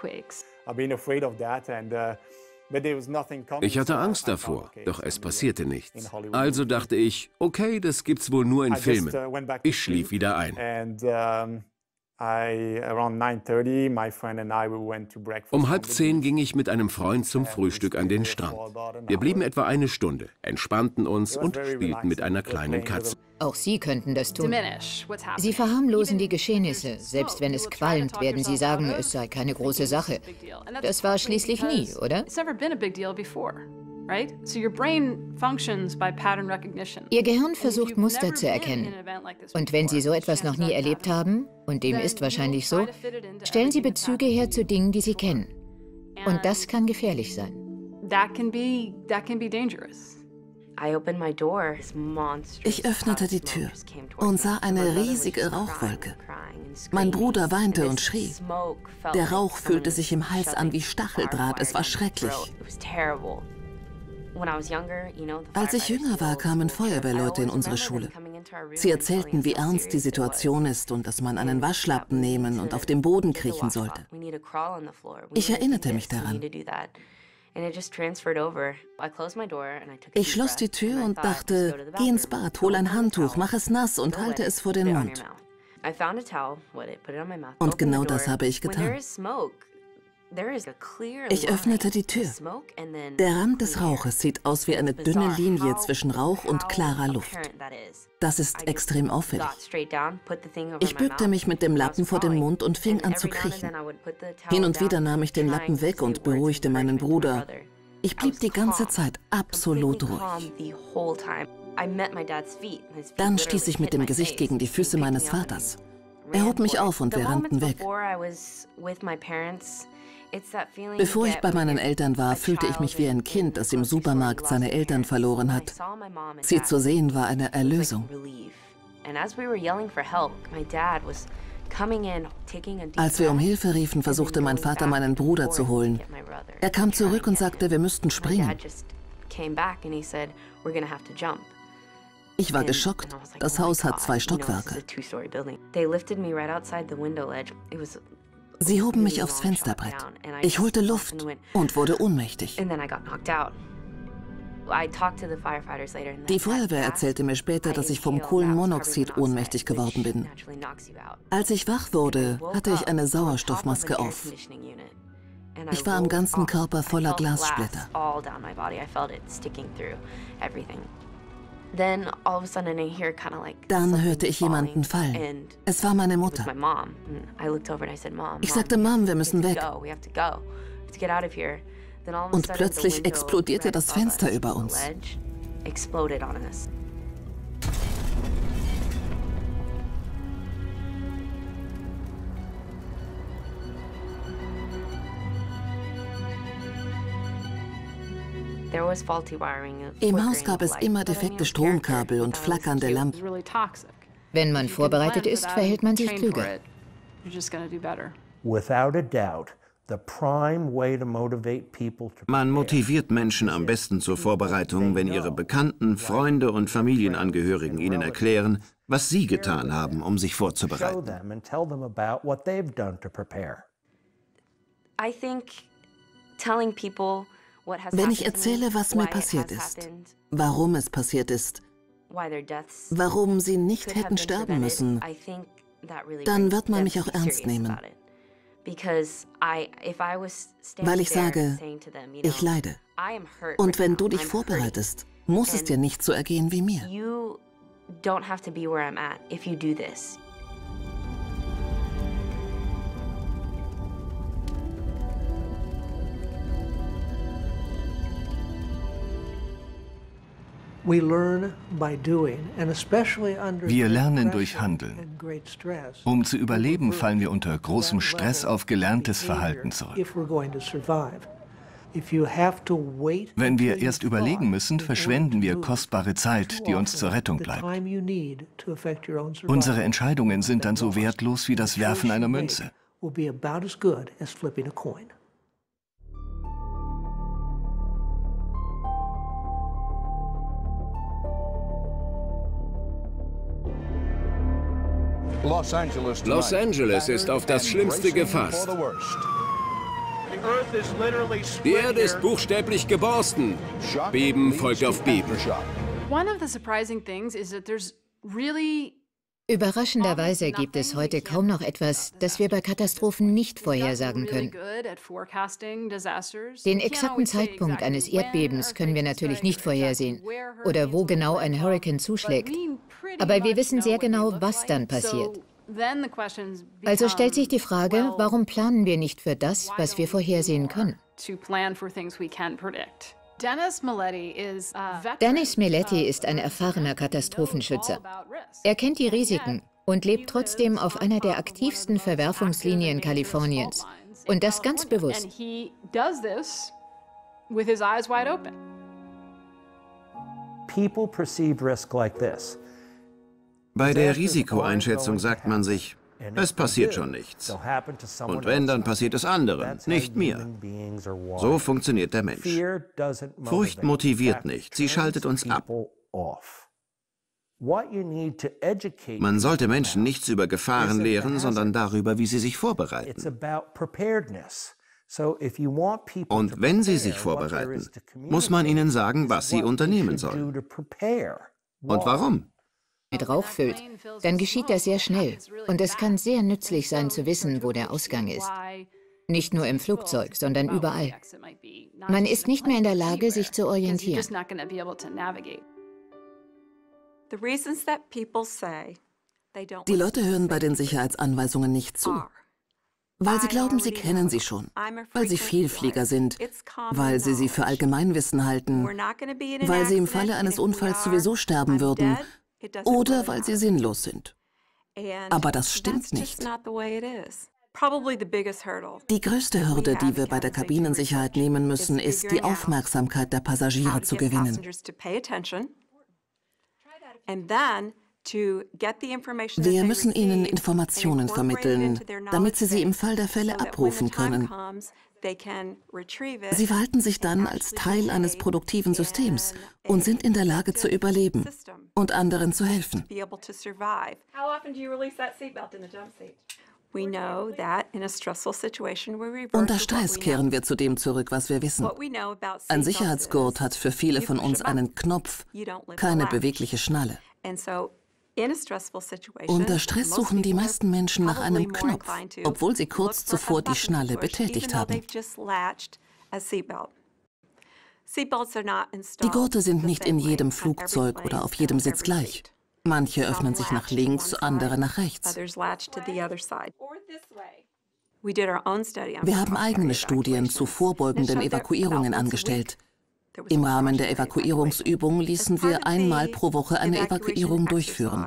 Ich hatte Angst davor, doch es passierte nichts. Also dachte ich, okay, das gibt's wohl nur in Filmen. Ich schlief wieder ein. Um 9:30 ging ich mit einem Freund zum Frühstück an den Strand. Wir blieben etwa eine Stunde, entspannten uns und spielten mit einer kleinen Katze. Auch Sie könnten das tun. Sie verharmlosen die Geschehnisse. Selbst wenn es qualmt, werden Sie sagen, es sei keine große Sache. Das war schließlich nie, oder? Ihr Gehirn versucht Muster zu erkennen. Und wenn Sie so etwas noch nie erlebt haben, und dem ist wahrscheinlich so, stellen Sie Bezüge her zu Dingen, die Sie kennen. Und das kann gefährlich sein. Ich öffnete die Tür und sah eine riesige Rauchwolke. Mein Bruder weinte und schrie. Der Rauch fühlte sich im Hals an wie Stacheldraht. Es war schrecklich. Als ich jünger war, kamen Feuerwehrleute in unsere Schule. Sie erzählten, wie ernst die Situation ist und dass man einen Waschlappen nehmen und auf dem Boden kriechen sollte. Ich erinnerte mich daran. Ich schloss die Tür und dachte, geh ins Bad, hol ein Handtuch, mach es nass und halte es vor den Mund. Und genau das habe ich getan. Ich öffnete die Tür. Der Rand des Rauches sieht aus wie eine dünne Linie zwischen Rauch und klarer Luft. Das ist extrem auffällig. Ich bückte mich mit dem Lappen vor den Mund und fing an zu kriechen. Hin und wieder nahm ich den Lappen weg und beruhigte meinen Bruder. Ich blieb die ganze Zeit absolut ruhig. Dann stieß ich mit dem Gesicht gegen die Füße meines Vaters. Er hob mich auf und wir rannten weg. Bevor ich bei meinen Eltern war, fühlte ich mich wie ein Kind, das im Supermarkt seine Eltern verloren hat. Sie zu sehen war eine Erlösung. Als wir um Hilfe riefen, versuchte mein Vater, meinen Bruder zu holen. Er kam zurück und sagte, wir müssten springen. Ich war geschockt. Das Haus hat 2 Stockwerke. Sie hoben mich aufs Fensterbrett. Ich holte Luft und wurde ohnmächtig. Die Feuerwehr erzählte mir später, dass ich vom Kohlenmonoxid ohnmächtig geworden bin. Als ich wach wurde, hatte ich eine Sauerstoffmaske auf. Ich war am ganzen Körper voller Glassplitter. Dann hörte ich jemanden fallen. Es war meine Mutter. Ich sagte, Mom, wir müssen weg. Und plötzlich explodierte das Fenster über uns. Im Haus gab es immer defekte Stromkabel und flackernde Lampen. Wenn man vorbereitet ist, verhält man sich klüger. Man motiviert Menschen am besten zur Vorbereitung, wenn ihre Bekannten, Freunde und Familienangehörigen ihnen erklären, was sie getan haben, um sich vorzubereiten. Wenn ich erzähle, was mir passiert ist, warum es passiert ist, warum sie nicht hätten sterben müssen, dann wird man mich auch ernst nehmen. Weil ich sage, ich leide. Und wenn du dich vorbereitest, muss es dir nicht so ergehen wie mir. Wir lernen durch Handeln. Um zu überleben, fallen wir unter großem Stress auf gelerntes Verhalten zurück. Wenn wir erst überlegen müssen, verschwenden wir kostbare Zeit, die uns zur Rettung bleibt. Unsere Entscheidungen sind dann so wertlos wie das Werfen einer Münze. Los Angeles ist auf das Schlimmste gefasst. Die Erde ist buchstäblich geborsten. Beben folgt auf Beben. Überraschenderweise gibt es heute kaum noch etwas, das wir bei Katastrophen nicht vorhersagen können. Den exakten Zeitpunkt eines Erdbebens können wir natürlich nicht vorhersehen oder wo genau ein Hurrikan zuschlägt. Aber wir wissen sehr genau, was dann passiert. Also stellt sich die Frage, warum planen wir nicht für das, was wir vorhersehen können? Dennis Meletti ist ein erfahrener Katastrophenschützer. Er kennt die Risiken und lebt trotzdem auf einer der aktivsten Verwerfungslinien Kaliforniens. Und das ganz bewusst. Bei der Risikoeinschätzung sagt man sich, es passiert schon nichts. Und wenn, dann passiert es anderen, nicht mir. So funktioniert der Mensch. Furcht motiviert nicht, sie schaltet uns ab. Man sollte Menschen nichts über Gefahren lehren, sondern darüber, wie sie sich vorbereiten. Und wenn sie sich vorbereiten, muss man ihnen sagen, was sie unternehmen sollen. Und warum? Mit Rauch füllt, dann geschieht das sehr schnell. Und es kann sehr nützlich sein zu wissen, wo der Ausgang ist. Nicht nur im Flugzeug, sondern überall. Man ist nicht mehr in der Lage, sich zu orientieren. Die Leute hören bei den Sicherheitsanweisungen nicht zu. Weil sie glauben, sie kennen sie schon. Weil sie Vielflieger sind. Weil sie für Allgemeinwissen halten. Weil sie im Falle eines Unfalls sowieso sterben würden. Oder weil sie sinnlos sind. Aber das stimmt nicht. Die größte Hürde, die wir bei der Kabinensicherheit nehmen müssen, ist, die Aufmerksamkeit der Passagiere zu gewinnen. Wir müssen ihnen Informationen vermitteln, damit sie im Fall der Fälle abrufen können. Sie verhalten sich dann als Teil eines produktiven Systems und sind in der Lage zu überleben und anderen zu helfen. Unter Stress kehren wir zu dem zurück, was wir wissen. Ein Sicherheitsgurt hat für viele von uns einen Knopf, keine bewegliche Schnalle. Unter Stress suchen die meisten Menschen nach einem Knopf, obwohl sie kurz zuvor die Schnalle betätigt haben. Die Gurte sind nicht in jedem Flugzeug oder auf jedem Sitz gleich. Manche öffnen sich nach links, andere nach rechts. Wir haben eigene Studien zu vorbeugenden Evakuierungen angestellt. Im Rahmen der Evakuierungsübung ließen wir einmal pro Woche eine Evakuierung durchführen.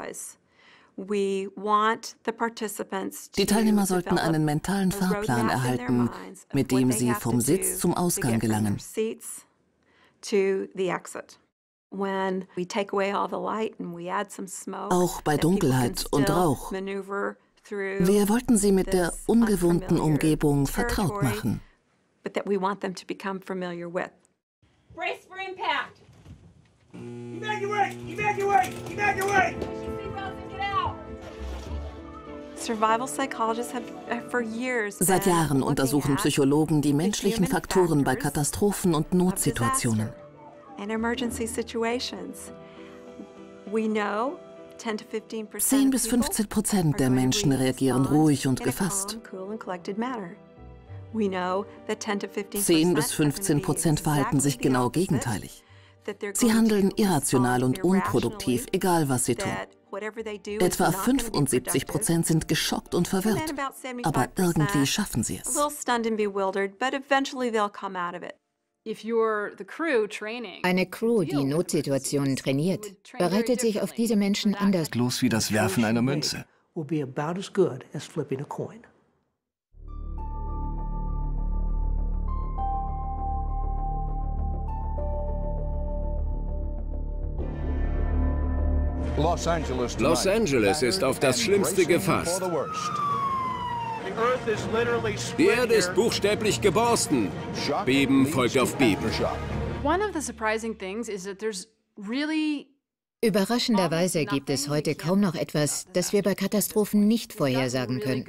Die Teilnehmer sollten einen mentalen Fahrplan erhalten, mit dem sie vom Sitz zum Ausgang gelangen. Auch bei Dunkelheit und Rauch. Wir wollten sie mit der ungewohnten Umgebung vertraut machen. Brace for impact! Evacuate! Evacuate! Evacuate! Seatbelts and get out! Seit Jahren untersuchen Psychologen die menschlichen Faktoren bei Katastrophen und Notsituationen. 10–15% der Menschen reagieren ruhig und gefasst. 10–15% verhalten sich genau gegenteilig. Sie handeln irrational und unproduktiv, egal was sie tun. Etwa 75% sind geschockt und verwirrt, aber irgendwie schaffen sie es. Eine Crew, die Notsituationen trainiert, bereitet sich auf diese Menschen anders. Bloß wie das Werfen einer Münze. Los Angeles ist auf das Schlimmste gefasst. Die Erde ist buchstäblich geborsten. Beben folgt auf Beben. Überraschenderweise gibt es heute kaum noch etwas, das wir bei Katastrophen nicht vorhersagen können.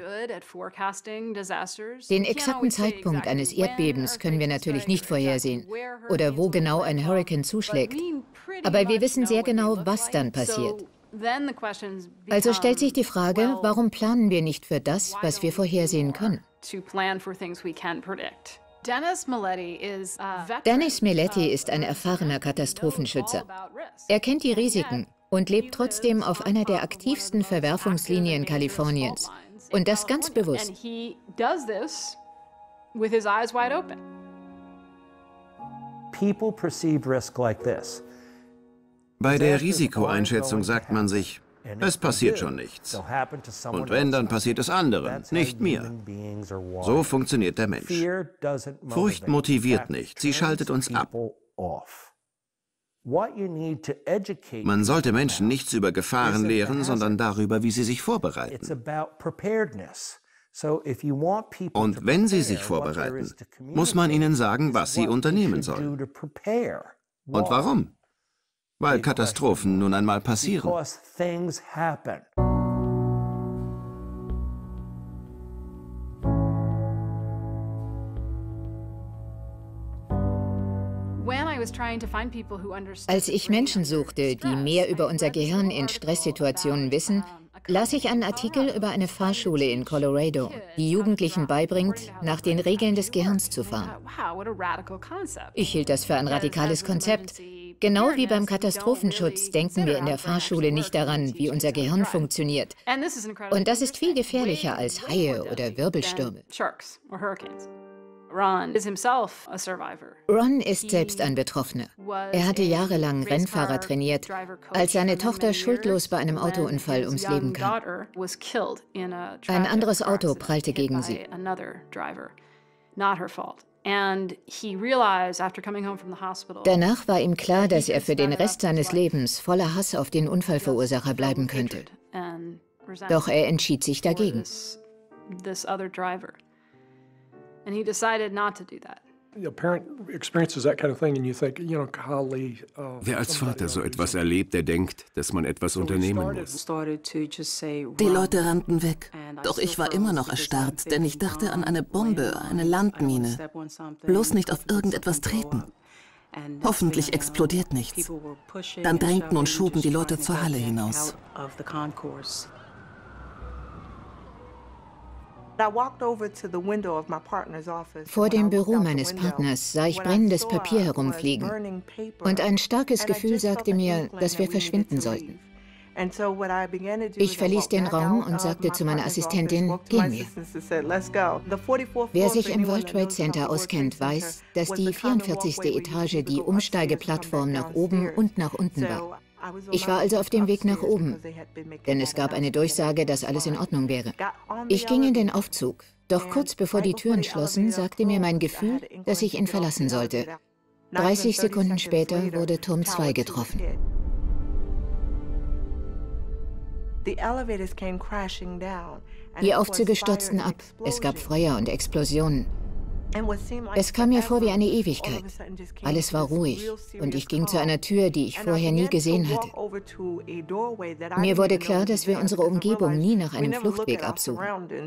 Den exakten Zeitpunkt eines Erdbebens können wir natürlich nicht vorhersehen oder wo genau ein Hurrikan zuschlägt. Aber wir wissen sehr genau, was dann passiert. Also stellt sich die Frage, warum planen wir nicht für das, was wir vorhersehen können? Dennis Miletti ist ein erfahrener Katastrophenschützer. Er kennt die Risiken und lebt trotzdem auf einer der aktivsten Verwerfungslinien Kaliforniens. Und das ganz bewusst. Bei der Risikoeinschätzung sagt man sich, es passiert schon nichts. Und wenn, dann passiert es anderen, nicht mir. So funktioniert der Mensch. Furcht motiviert nicht, sie schaltet uns ab. Man sollte Menschen nichts über Gefahren lehren, sondern darüber, wie sie sich vorbereiten. Und wenn sie sich vorbereiten, muss man ihnen sagen, was sie unternehmen sollen. Und warum? Weil Katastrophen nun einmal passieren. Als ich Menschen suchte, die mehr über unser Gehirn in Stresssituationen wissen, las ich einen Artikel über eine Fahrschule in Colorado, die Jugendlichen beibringt, nach den Regeln des Gehirns zu fahren. Ich hielt das für ein radikales Konzept. Genau wie beim Katastrophenschutz denken wir in der Fahrschule nicht daran, wie unser Gehirn funktioniert. Und das ist viel gefährlicher als Haie oder Wirbelstürme. Ron ist selbst ein Betroffener. Er hatte jahrelang Rennfahrer trainiert, als seine Tochter schuldlos bei einem Autounfall ums Leben kam. Ein anderes Auto prallte gegen sie. Danach war ihm klar, dass er für den Rest seines Lebens voller Hass auf den Unfallverursacher bleiben könnte. Doch er entschied sich dagegen. And he decided not to do that. Wer als Vater so etwas erlebt, der denkt, dass man etwas unternehmen muss. Die Leute rannten weg, doch ich war immer noch erstarrt, denn ich dachte an eine Bombe, eine Landmine. Bloß nicht auf irgendetwas treten. Hoffentlich explodiert nichts. Dann drängten und schoben die Leute zur Halle hinaus. Vor dem Büro meines Partners sah ich brennendes Papier herumfliegen. Und ein starkes Gefühl sagte mir, dass wir verschwinden sollten. Ich verließ den Raum und sagte zu meiner Assistentin, gehen wir. Wer sich im World Trade Center auskennt, weiß, dass die 44. Etage die Umsteigeplattform nach oben und nach unten war. Ich war also auf dem Weg nach oben, denn es gab eine Durchsage, dass alles in Ordnung wäre. Ich ging in den Aufzug, doch kurz bevor die Türen schlossen, sagte mir mein Gefühl, dass ich ihn verlassen sollte. 30 Sekunden später wurde Turm 2 getroffen. Die Aufzüge stürzten ab, es gab Feuer und Explosionen. Es kam mir vor wie eine Ewigkeit. Alles war ruhig und ich ging zu einer Tür, die ich vorher nie gesehen hatte. Mir wurde klar, dass wir unsere Umgebung nie nach einem Fluchtweg absuchen.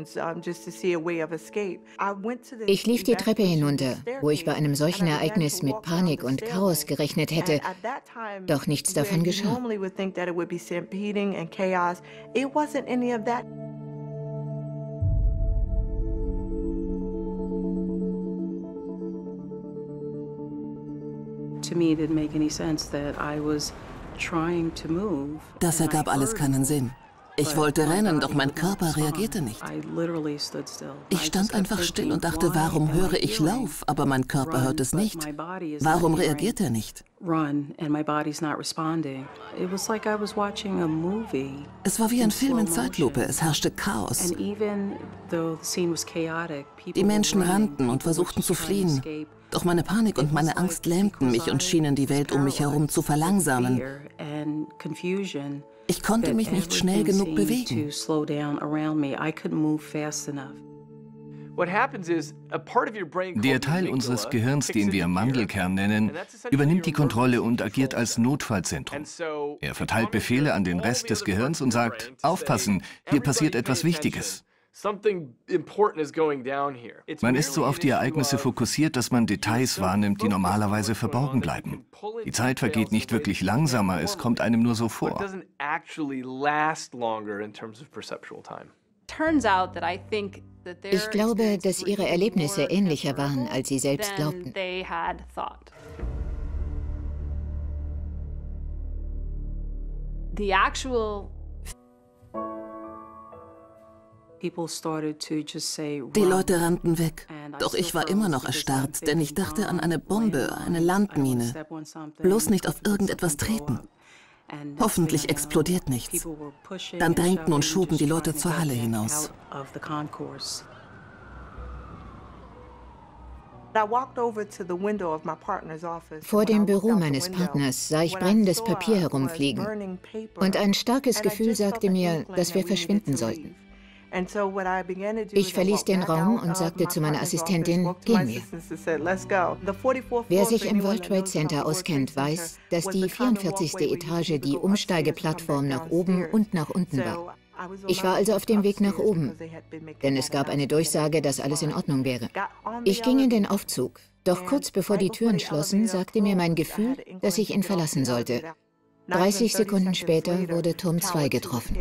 Ich lief die Treppe hinunter, wo ich bei einem solchen Ereignis mit Panik und Chaos gerechnet hätte, doch nichts davon geschah. Das ergab alles keinen Sinn. Ich wollte rennen, doch mein Körper reagierte nicht. Ich stand einfach still und dachte, warum höre ich Lauf, aber mein Körper hört es nicht? Warum reagiert er nicht? Es war wie ein Film in Zeitlupe, es herrschte Chaos. Die Menschen rannten und versuchten zu fliehen. Doch meine Panik und meine Angst lähmten mich und schienen die Welt um mich herum zu verlangsamen. Ich konnte mich nicht schnell genug bewegen. Der Teil unseres Gehirns, den wir Mandelkern nennen, übernimmt die Kontrolle und agiert als Notfallzentrum. Er verteilt Befehle an den Rest des Gehirns und sagt, aufpassen, hier passiert etwas Wichtiges. Man ist so auf die Ereignisse fokussiert, dass man Details wahrnimmt, die normalerweise verborgen bleiben. Die Zeit vergeht nicht wirklich langsamer, es kommt einem nur so vor. Ich glaube, dass ihre Erlebnisse ähnlicher waren, als sie selbst glaubten. Die Leute rannten weg, doch ich war immer noch erstarrt, denn ich dachte an eine Bombe, eine Landmine. Bloß nicht auf irgendetwas treten. Hoffentlich explodiert nichts. Dann drängten und schoben die Leute zur Halle hinaus. Vor dem Büro meines Partners sah ich brennendes Papier herumfliegen. Und ein starkes Gefühl sagte mir, dass wir verschwinden sollten. Ich verließ den Raum und sagte zu meiner Assistentin, gehen wir. Wer sich im World Trade Center auskennt, weiß, dass die 44. Etage die Umsteigeplattform nach oben und nach unten war. Ich war also auf dem Weg nach oben, denn es gab eine Durchsage, dass alles in Ordnung wäre. Ich ging in den Aufzug, doch kurz bevor die Türen schlossen, sagte mir mein Gefühl, dass ich ihn verlassen sollte. 30 Sekunden später wurde Turm 2 getroffen.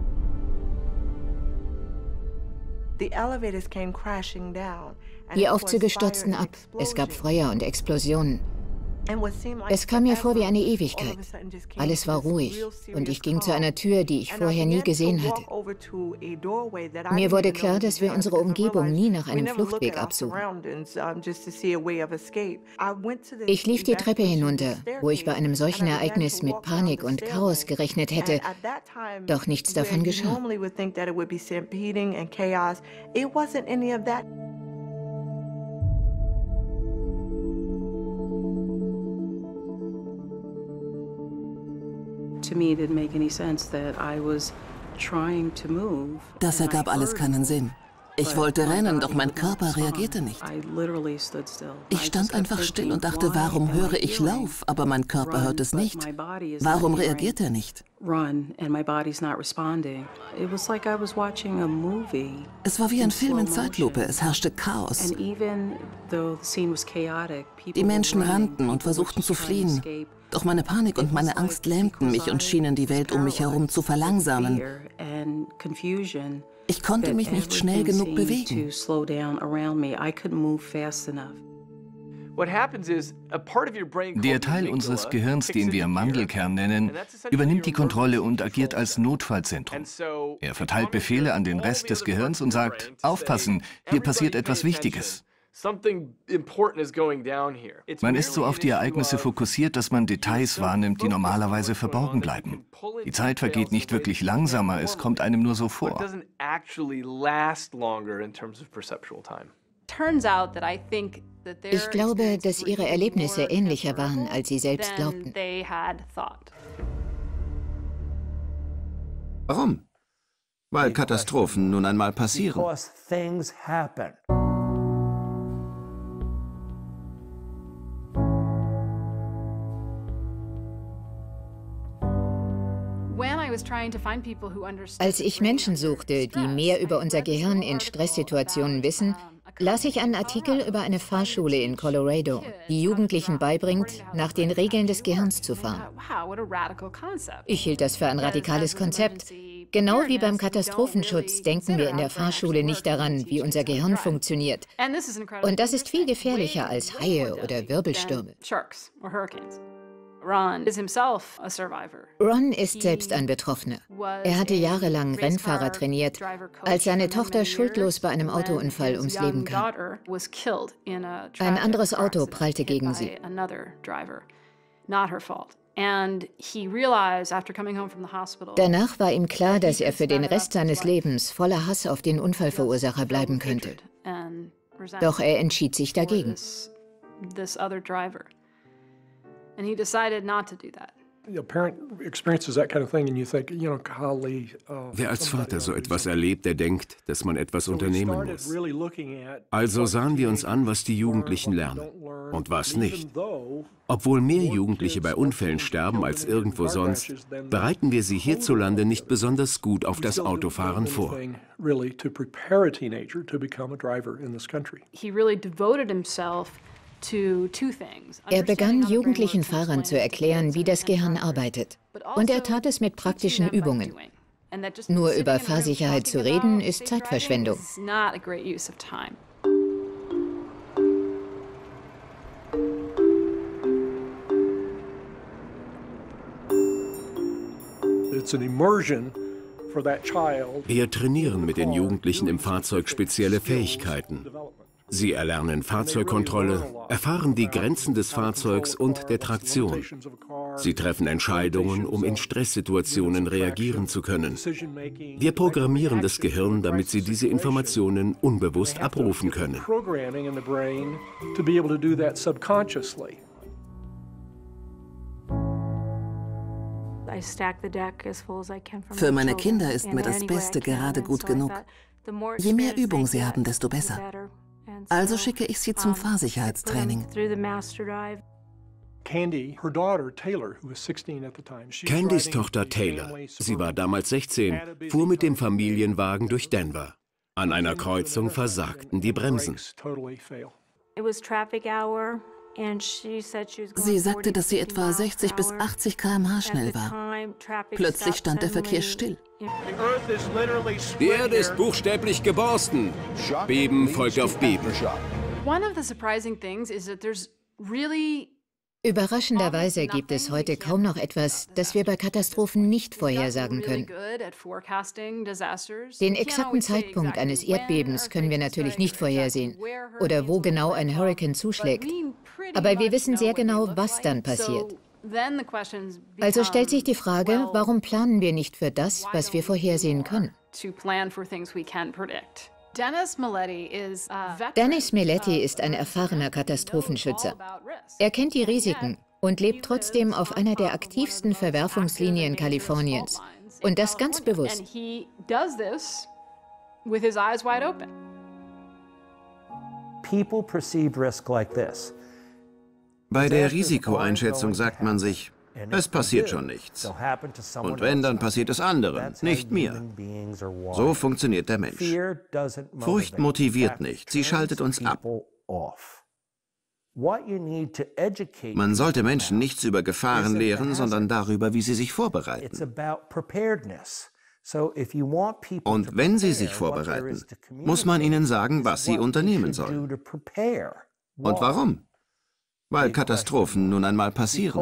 Die Aufzüge stürzten ab, es gab Feuer und Explosionen. Es kam mir vor wie eine Ewigkeit. Alles war ruhig und ich ging zu einer Tür, die ich vorher nie gesehen hatte. Mir wurde klar, dass wir unsere Umgebung nie nach einem Fluchtweg absuchen. Ich lief die Treppe hinunter, wo ich bei einem solchen Ereignis mit Panik und Chaos gerechnet hätte, doch nichts davon geschah. Das ergab alles keinen Sinn. Ich wollte rennen, doch mein Körper reagierte nicht. Ich stand einfach still und dachte, warum höre ich Lauf, aber mein Körper hört es nicht? Warum reagiert er nicht? Es war wie ein Film in Zeitlupe, es herrschte Chaos. Die Menschen rannten und versuchten zu fliehen. Doch meine Panik und meine Angst lähmten mich und schienen die Welt um mich herum zu verlangsamen. Ich konnte mich nicht schnell genug bewegen. Der Teil unseres Gehirns, den wir Mandelkern nennen, übernimmt die Kontrolle und agiert als Notfallzentrum. Er verteilt Befehle an den Rest des Gehirns und sagt, aufpassen, hier passiert etwas Wichtiges. Man ist so auf die Ereignisse fokussiert, dass man Details wahrnimmt, die normalerweise verborgen bleiben. Die Zeit vergeht nicht wirklich langsamer, es kommt einem nur so vor. Ich glaube, dass ihre Erlebnisse ähnlicher waren, als sie selbst glaubten. Warum? Weil Katastrophen nun einmal passieren. Als ich Menschen suchte, die mehr über unser Gehirn in Stresssituationen wissen, las ich einen Artikel über eine Fahrschule in Colorado, die Jugendlichen beibringt, nach den Regeln des Gehirns zu fahren. Ich hielt das für ein radikales Konzept. Genau wie beim Katastrophenschutz denken wir in der Fahrschule nicht daran, wie unser Gehirn funktioniert. Und das ist viel gefährlicher als Haie oder Wirbelstürme. Ron ist selbst ein Betroffener. Er hatte jahrelang Rennfahrer trainiert, als seine Tochter schuldlos bei einem Autounfall ums Leben kam. Ein anderes Auto prallte gegen sie. Danach war ihm klar, dass er für den Rest seines Lebens voller Hass auf den Unfallverursacher bleiben könnte. Doch er entschied sich dagegen. Wer als Vater so etwas erlebt, der denkt, dass man etwas unternehmen muss. Also sahen wir uns an, was die Jugendlichen lernen und was nicht. Obwohl mehr Jugendliche bei Unfällen sterben als irgendwo sonst, bereiten wir sie hierzulande nicht besonders gut auf das Autofahren vor. Er begann, jugendlichen Fahrern zu erklären, wie das Gehirn arbeitet. Und er tat es mit praktischen Übungen. Nur über Fahrsicherheit zu reden, ist Zeitverschwendung. Wir trainieren mit den Jugendlichen im Fahrzeug spezielle Fähigkeiten. Sie erlernen Fahrzeugkontrolle, erfahren die Grenzen des Fahrzeugs und der Traktion. Sie treffen Entscheidungen, um in Stresssituationen reagieren zu können. Wir programmieren das Gehirn, damit sie diese Informationen unbewusst abrufen können. Für meine Kinder ist mir das Beste gerade gut genug. Je mehr Übung sie haben, desto besser. Also schicke ich sie zum Fahrsicherheitstraining. Candys Tochter Taylor, sie war damals 16, fuhr mit dem Familienwagen durch Denver. An einer Kreuzung versagten die Bremsen. Sie sagte, dass sie etwa 60 bis 80 km/h schnell war. Plötzlich stand der Verkehr still. Die Erde ist buchstäblich geborsten. Beben folgt auf Beben. Überraschenderweise gibt es heute kaum noch etwas, das wir bei Katastrophen nicht vorhersagen können. Den exakten Zeitpunkt eines Erdbebens können wir natürlich nicht vorhersehen oder wo genau ein Hurrikan zuschlägt. Aber wir wissen sehr genau, was dann passiert. Also stellt sich die Frage, warum planen wir nicht für das, was wir vorhersehen können? Dennis Miletti ist ein erfahrener Katastrophenschützer. Er kennt die Risiken und lebt trotzdem auf einer der aktivsten Verwerfungslinien Kaliforniens. Und das ganz bewusst. Bei der Risikoeinschätzung sagt man sich, es passiert schon nichts. Und wenn, dann passiert es anderen, nicht mir. So funktioniert der Mensch. Furcht motiviert nicht, sie schaltet uns ab. Man sollte Menschen nichts über Gefahren lehren, sondern darüber, wie sie sich vorbereiten. Und wenn sie sich vorbereiten, muss man ihnen sagen, was sie unternehmen sollen. Und warum? Weil Katastrophen nun einmal passieren.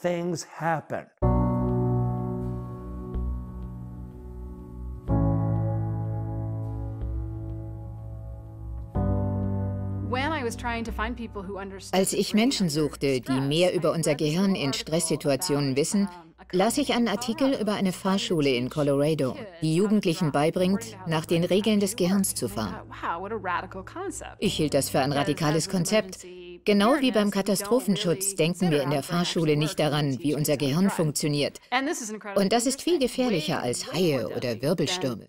Als ich Menschen suchte, die mehr über unser Gehirn in Stresssituationen wissen, las ich einen Artikel über eine Fahrschule in Colorado, die Jugendlichen beibringt, nach den Regeln des Gehirns zu fahren. Ich hielt das für ein radikales Konzept. Genau wie beim Katastrophenschutz denken wir in der Fahrschule nicht daran, wie unser Gehirn funktioniert. Und das ist viel gefährlicher als Haie oder Wirbelstürme.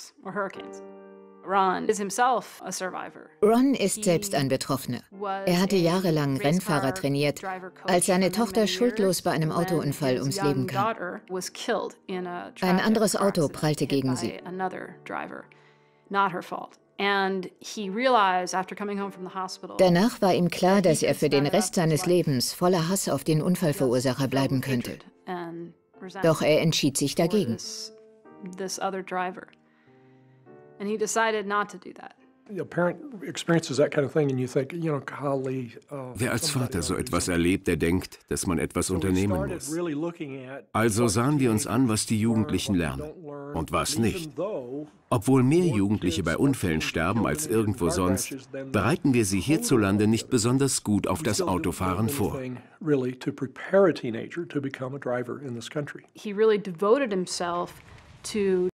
Ron ist selbst ein Betroffener. Er hatte jahrelang Rennfahrer trainiert, als seine Tochter schuldlos bei einem Autounfall ums Leben kam. Ein anderes Auto prallte gegen sie. Danach war ihm klar, dass er für den Rest seines Lebens voller Hass auf den Unfallverursacher bleiben könnte. Doch er entschied sich dagegen. And he decided not to do that. Wer als Vater so etwas erlebt, der denkt, dass man etwas unternehmen muss. Also sahen wir uns an, was die Jugendlichen lernen und was nicht. Obwohl mehr Jugendliche bei Unfällen sterben als irgendwo sonst, bereiten wir sie hierzulande nicht besonders gut auf das Autofahren vor. He really devoted himself to